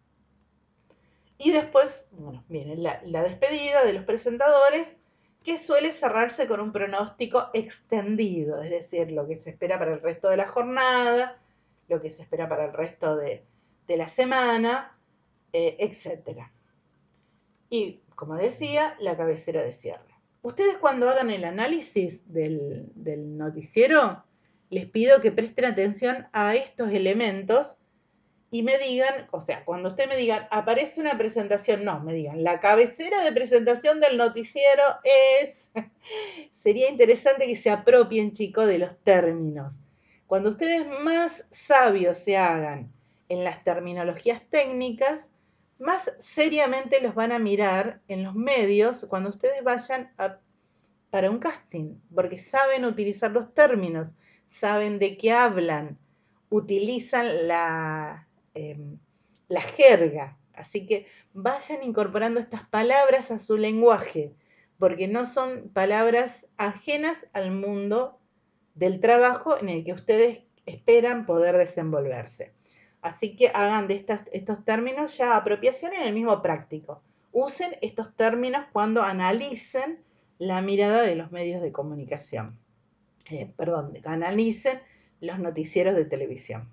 Speaker 1: Y después, bueno, viene la, la despedida de los presentadores, que suele cerrarse con un pronóstico extendido, es decir, lo que se espera para el resto de la jornada, lo que se espera para el resto de, de la semana, eh, etcétera. Y, como decía, la cabecera de cierre. Ustedes cuando hagan el análisis del, del noticiero, les pido que presten atención a estos elementos y me digan, o sea, cuando ustedes me digan, aparece una presentación, no, me digan, la cabecera de presentación del noticiero es... Sería interesante que se apropien, chicos, de los términos. Cuando ustedes más sabios se hagan en las terminologías técnicas, más seriamente los van a mirar en los medios cuando ustedes vayan a, para un casting, porque saben utilizar los términos, saben de qué hablan, utilizan la... Eh, la jerga, así que vayan incorporando estas palabras a su lenguaje, porque no son palabras ajenas al mundo del trabajo en el que ustedes esperan poder desenvolverse. Así que hagan de estas, estos términos ya apropiación en el mismo práctico. Usen estos términos cuando analicen la mirada de los medios de comunicación. Eh, perdón, analicen los noticieros de televisión.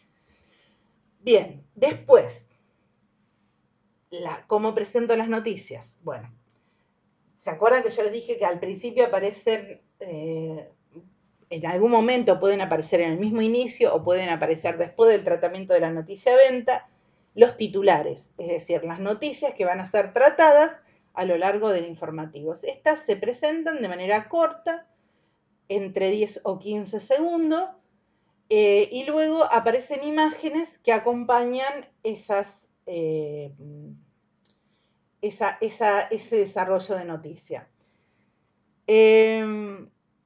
Speaker 1: Bien, después, la, ¿cómo presento las noticias? Bueno, ¿se acuerdan que yo les dije que al principio aparecen, eh, en algún momento pueden aparecer en el mismo inicio o pueden aparecer después del tratamiento de la noticia venta, los titulares, es decir, las noticias que van a ser tratadas a lo largo del informativo. Estas se presentan de manera corta, entre diez o quince segundos, Eh, y luego aparecen imágenes que acompañan esas, eh, esa, esa, ese desarrollo de noticia. Eh,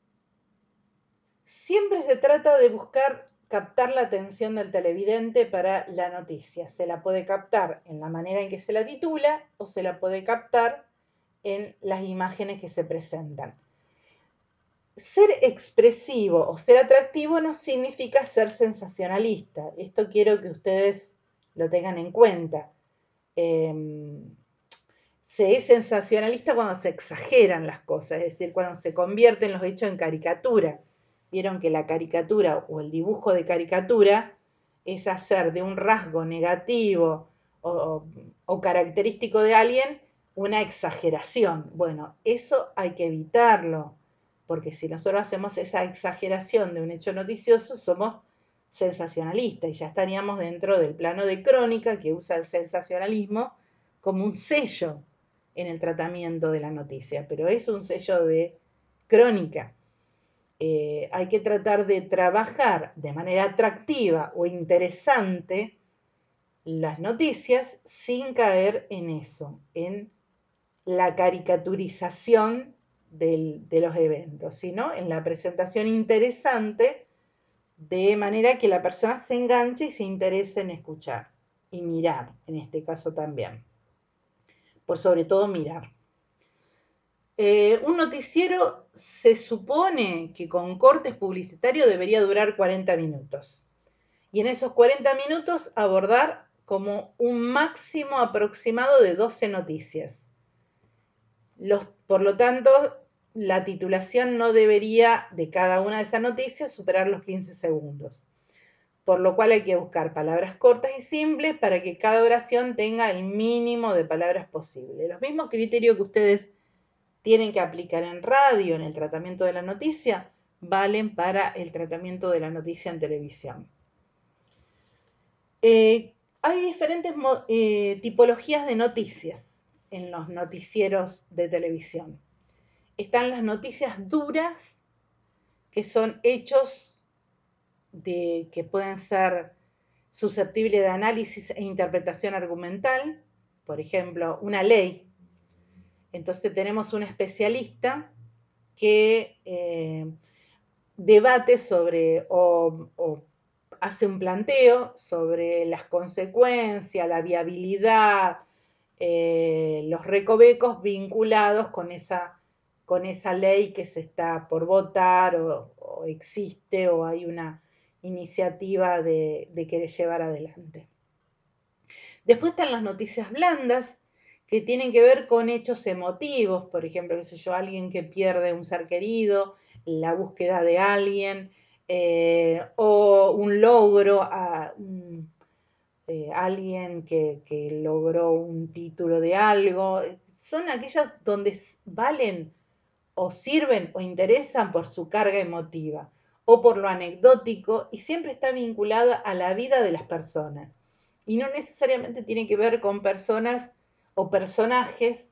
Speaker 1: siempre se trata de buscar captar la atención del televidente para la noticia. Se la puede captar en la manera en que se la titula o se la puede captar en las imágenes que se presentan. Ser expresivo o ser atractivo no significa ser sensacionalista. Esto quiero que ustedes lo tengan en cuenta. Eh, se es sensacionalista cuando se exageran las cosas, es decir, cuando se convierten los hechos en caricatura. Vieron que la caricatura o el dibujo de caricatura es hacer de un rasgo negativo o, o característico de alguien una exageración. Bueno, eso hay que evitarlo. Porque si nosotros hacemos esa exageración de un hecho noticioso, somos sensacionalistas y ya estaríamos dentro del plano de crónica que usa el sensacionalismo como un sello en el tratamiento de la noticia, pero es un sello de crónica. Eh, hay que tratar de trabajar de manera atractiva o interesante las noticias sin caer en eso, en la caricaturización Del, de los eventos, sino en la presentación interesante, de manera que la persona se enganche y se interese en escuchar y mirar, en este caso también. Por sobre todo mirar. Eh, un noticiero se supone que con cortes publicitarios debería durar cuarenta minutos. Y en esos cuarenta minutos abordar como un máximo aproximado de doce noticias. Los, por lo tanto, la titulación no debería, de cada una de esas noticias, superar los quince segundos. Por lo cual hay que buscar palabras cortas y simples para que cada oración tenga el mínimo de palabras posible. Los mismos criterios que ustedes tienen que aplicar en radio, en el tratamiento de la noticia, valen para el tratamiento de la noticia en televisión. Eh, hay diferentes eh, tipologías de noticias en los noticieros de televisión. Están las noticias duras, que son hechos de, que pueden ser susceptibles de análisis e interpretación argumental, por ejemplo, una ley. Entonces tenemos un especialista que eh, debate sobre o, o hace un planteo sobre las consecuencias, la viabilidad, eh, los recovecos vinculados con esa, con esa ley que se está por votar o, o existe o hay una iniciativa de, de querer llevar adelante. Después están las noticias blandas, que tienen que ver con hechos emotivos, por ejemplo, qué sé yo, alguien que pierde un ser querido, la búsqueda de alguien, eh, o un logro, a, un, eh, alguien que, que logró un título de algo. Son aquellas donde valen o sirven o interesan por su carga emotiva o por lo anecdótico y siempre está vinculada a la vida de las personas. Y no necesariamente tiene que ver con personas o personajes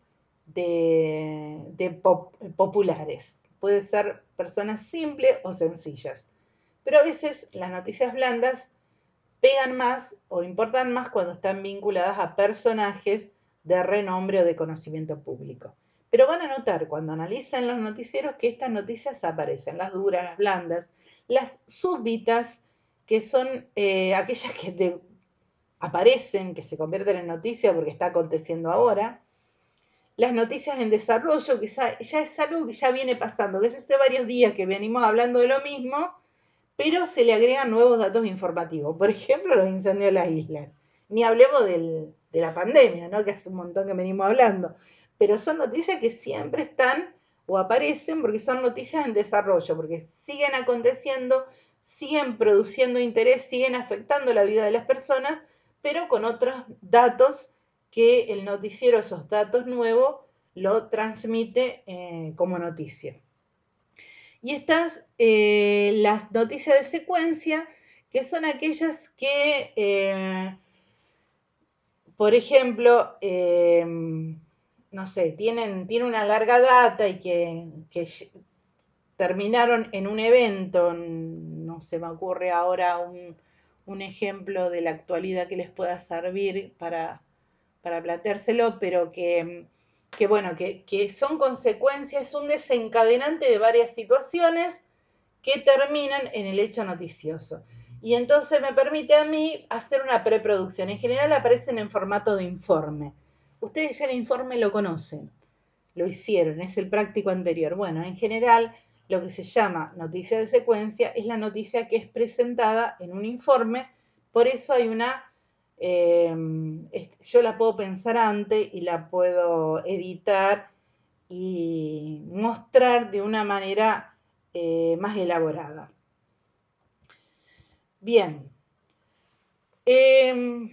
Speaker 1: de, de pop, populares. Puede ser personas simples o sencillas. Pero a veces las noticias blandas pegan más o importan más cuando están vinculadas a personajes de renombre o de conocimiento público. Pero van a notar cuando analizan los noticieros que estas noticias aparecen, las duras, las blandas, las súbitas, que son eh, aquellas que de, aparecen, que se convierten en noticia porque está aconteciendo ahora. Las noticias en desarrollo, que ya, ya es algo que ya viene pasando, que ya hace varios días que venimos hablando de lo mismo, pero se le agregan nuevos datos informativos. Por ejemplo, los incendios de las islas. Ni hablemos del, de la pandemia, ¿no? Que hace un montón que venimos hablando. Pero son noticias que siempre están o aparecen porque son noticias en desarrollo, porque siguen aconteciendo, siguen produciendo interés, siguen afectando la vida de las personas, pero con otros datos que el noticiero, esos datos nuevos, lo transmite eh, como noticia. Y estas, eh, las noticias de secuencia, que son aquellas que, eh, por ejemplo, eh, no sé, tienen, tienen una larga data y que, que terminaron en un evento, no se me ocurre ahora un, un ejemplo de la actualidad que les pueda servir para, para planteárselo, pero que, que bueno, que, que son consecuencias, es un desencadenante de varias situaciones que terminan en el hecho noticioso. Y entonces me permite a mí hacer una preproducción. En general aparecen en formato de informe. Ustedes ya el informe lo conocen, lo hicieron, es el práctico anterior. Bueno, en general lo que se llama noticia de secuencia es la noticia que es presentada en un informe, por eso hay una, eh, yo la puedo pensar antes y la puedo editar y mostrar de una manera eh, más elaborada. Bien. Eh,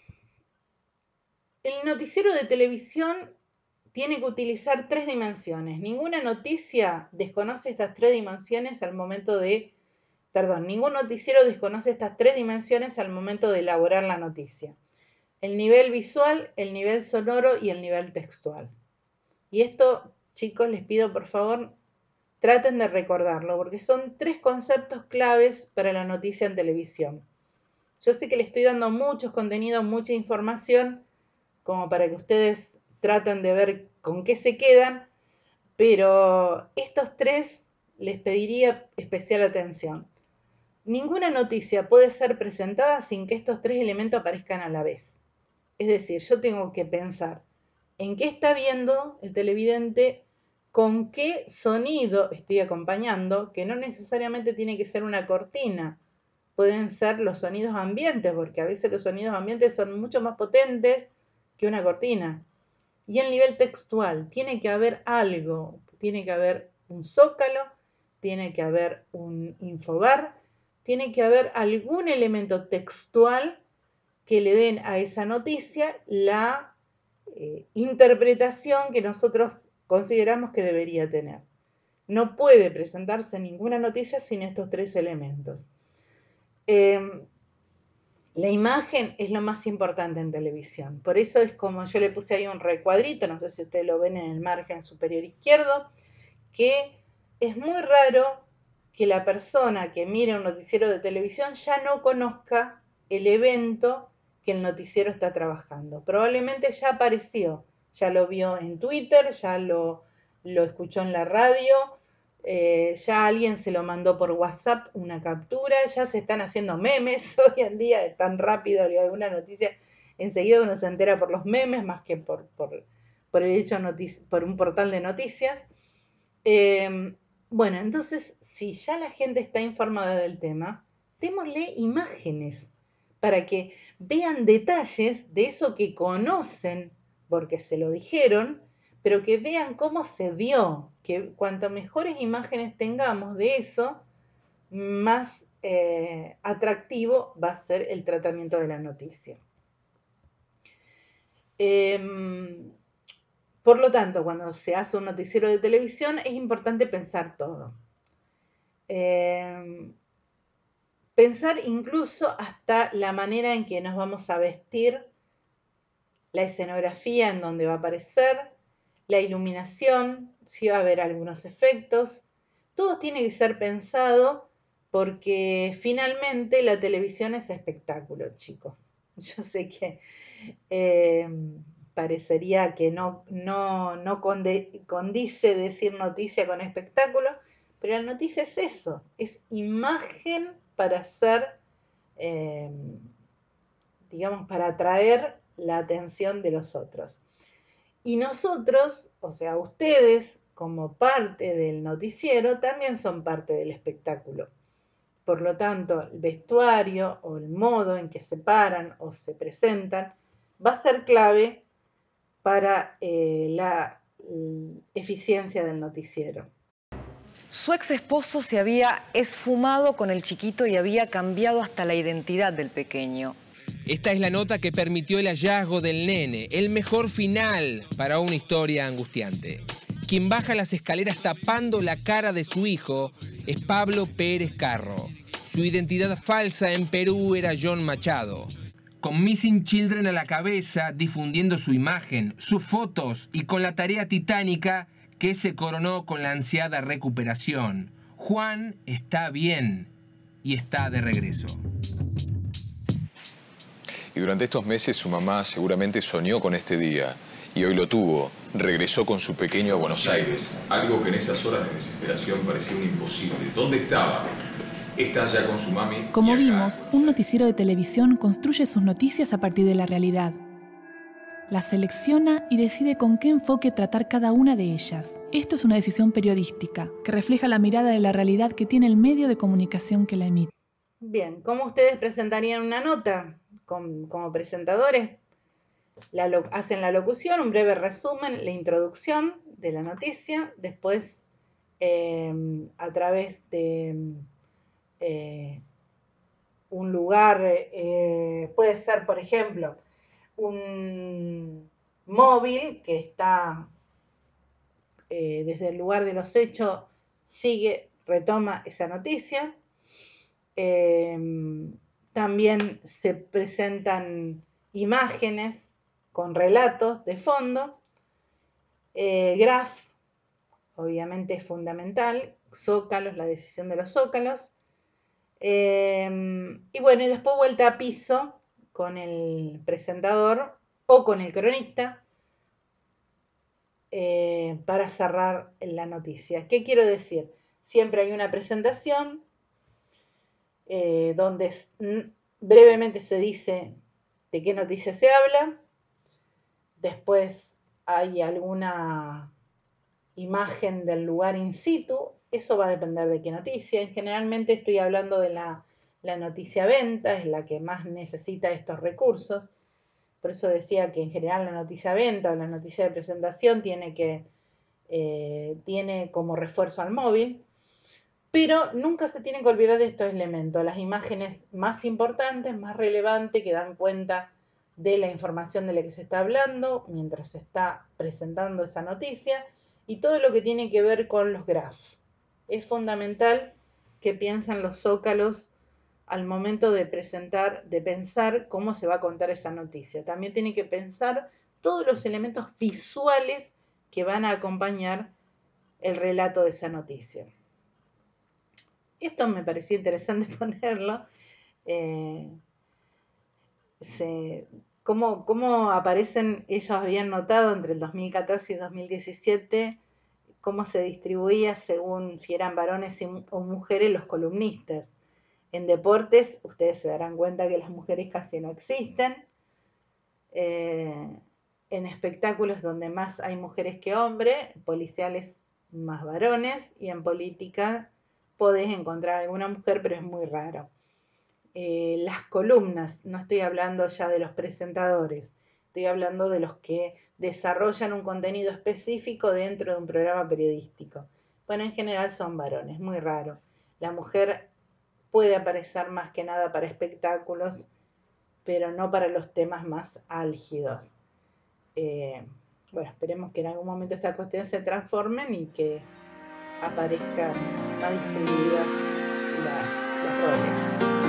Speaker 1: el noticiero de televisión tiene que utilizar tres dimensiones. Ninguna noticia desconoce estas tres dimensiones al momento de, perdón, ningún noticiero desconoce estas tres dimensiones al momento de elaborar la noticia. El nivel visual, el nivel sonoro y el nivel textual. Y esto, chicos, les pido por favor, traten de recordarlo, porque son tres conceptos claves para la noticia en televisión. Yo sé que les estoy dando muchos contenidos, mucha información, como para que ustedes traten de ver con qué se quedan, pero estos tres les pediría especial atención. Ninguna noticia puede ser presentada sin que estos tres elementos aparezcan a la vez. Es decir, yo tengo que pensar en qué está viendo el televidente, con qué sonido estoy acompañando, que no necesariamente tiene que ser una cortina, pueden ser los sonidos ambientes, porque a veces los sonidos ambientes son mucho más potentes que una cortina. Y el nivel textual, tiene que haber algo, tiene que haber un zócalo, tiene que haber un infobar, tiene que haber algún elemento textual que le den a esa noticia la eh, interpretación que nosotros consideramos que debería tener. No puede presentarse ninguna noticia sin estos tres elementos. Eh, la imagen es lo más importante en televisión. Por eso es como yo le puse ahí un recuadrito, no sé si ustedes lo ven en el margen superior izquierdo, que es muy raro que la persona que mire un noticiero de televisión ya no conozca el evento que el noticiero está trabajando. Probablemente ya apareció, ya lo vio en Twitter, ya lo, lo escuchó en la radio, eh, ya alguien se lo mandó por WhatsApp una captura, ya se están haciendo memes hoy en día, es tan rápido que alguna noticia, enseguida uno se entera por los memes más que por, por, por, el hecho notici- por un portal de noticias. Eh, bueno, entonces, si ya la gente está informada del tema, démosle imágenes para que vean detalles de eso que conocen, porque se lo dijeron, pero que vean cómo se dio, que cuanto mejores imágenes tengamos de eso, más eh, atractivo va a ser el tratamiento de la noticia. Eh, por lo tanto, cuando se hace un noticiero de televisión, es importante pensar todo. Eh, pensar incluso hasta la manera en que nos vamos a vestir, la escenografía en donde va a aparecer, la iluminación, si va a haber algunos efectos. Todo tiene que ser pensado porque finalmente la televisión es espectáculo, chicos. Yo sé que eh, parecería que no, no, no conde, condice decir noticia con espectáculo, pero la noticia es eso, es imagen para hacer, eh, digamos, para atraer la atención de los otros. Y nosotros, o sea, ustedes, como parte del noticiero, también son parte del espectáculo. Por lo tanto, el vestuario o el modo en que se paran o se presentan va a ser clave para eh, la eh, eficiencia del noticiero.
Speaker 16: Su ex esposo se había esfumado con el chiquito y había cambiado hasta la identidad del pequeño.
Speaker 14: Esta es la nota que permitió el hallazgo del nene, el mejor final para una historia angustiante. Quien baja las escaleras tapando la cara de su hijo es Pablo Pérez Carro. Su identidad falsa en Perú era John Machado. Con Missing Children a la cabeza, difundiendo su imagen, sus fotos y con la tarea titánica que se coronó con la ansiada recuperación. Juan está bien y está de regreso.
Speaker 4: Y durante estos meses su mamá seguramente soñó con este día y hoy lo tuvo. Regresó con su pequeño a Buenos Aires, algo que en esas horas de desesperación parecía un imposible. ¿Dónde estaba? Está ya con su mami.
Speaker 3: Como vimos, un noticiero de televisión construye sus noticias a partir de la realidad. Las selecciona y decide con qué enfoque tratar cada una de ellas. Esto es una decisión periodística, que refleja la mirada de la realidad que tiene el medio de comunicación que la emite.
Speaker 1: Bien, ¿cómo ustedes presentarían una nota? Con, como presentadores, la lo, hacen la locución, un breve resumen, la introducción de la noticia, después eh, a través de eh, un lugar, eh, puede ser, por ejemplo, un móvil que está eh, desde el lugar de los hechos, sigue, retoma esa noticia. Eh, también se presentan imágenes con relatos de fondo. Eh, graph, obviamente es fundamental. Zócalos, la decisión de los zócalos. Eh, y bueno, y después vuelta a piso con el presentador o con el cronista eh, para cerrar la noticia. ¿Qué quiero decir? Siempre hay una presentación eh, donde brevemente se dice de qué noticia se habla, después hay alguna imagen del lugar in situ, eso va a depender de qué noticia. Generalmente estoy hablando de la, la noticia venta, es la que más necesita estos recursos. Por eso decía que en general la noticia venta o la noticia de presentación tiene, que, eh, tiene como refuerzo al móvil, pero nunca se tienen que olvidar de estos elementos, las imágenes más importantes, más relevantes, que dan cuenta de la información de la que se está hablando mientras se está presentando esa noticia, y todo lo que tiene que ver con los grafos. Es fundamental que piensen los zócalos al momento de presentar, de pensar cómo se va a contar esa noticia. También tiene que pensar todos los elementos visuales que van a acompañar el relato de esa noticia. Esto me pareció interesante ponerlo. Eh, se, cómo, cómo aparecen, ellos habían notado entre el dos mil catorce y dos mil diecisiete cómo se distribuía según si eran varones o mujeres los columnistas. En deportes, ustedes se darán cuenta que las mujeres casi no existen. Eh, en espectáculos donde más hay mujeres que hombres, policiales más varones, y en política podés encontrar alguna mujer, pero es muy raro. Eh, las columnas, no estoy hablando ya de los presentadores, estoy hablando de los que desarrollan un contenido específico dentro de un programa periodístico. Bueno, en general son varones, muy raro. La mujer puede aparecer más que nada para espectáculos, pero no para los temas más álgidos. Eh, bueno, esperemos que en algún momento estas cuestiones se transformen y que aparezcan más distribuidas la, los roles.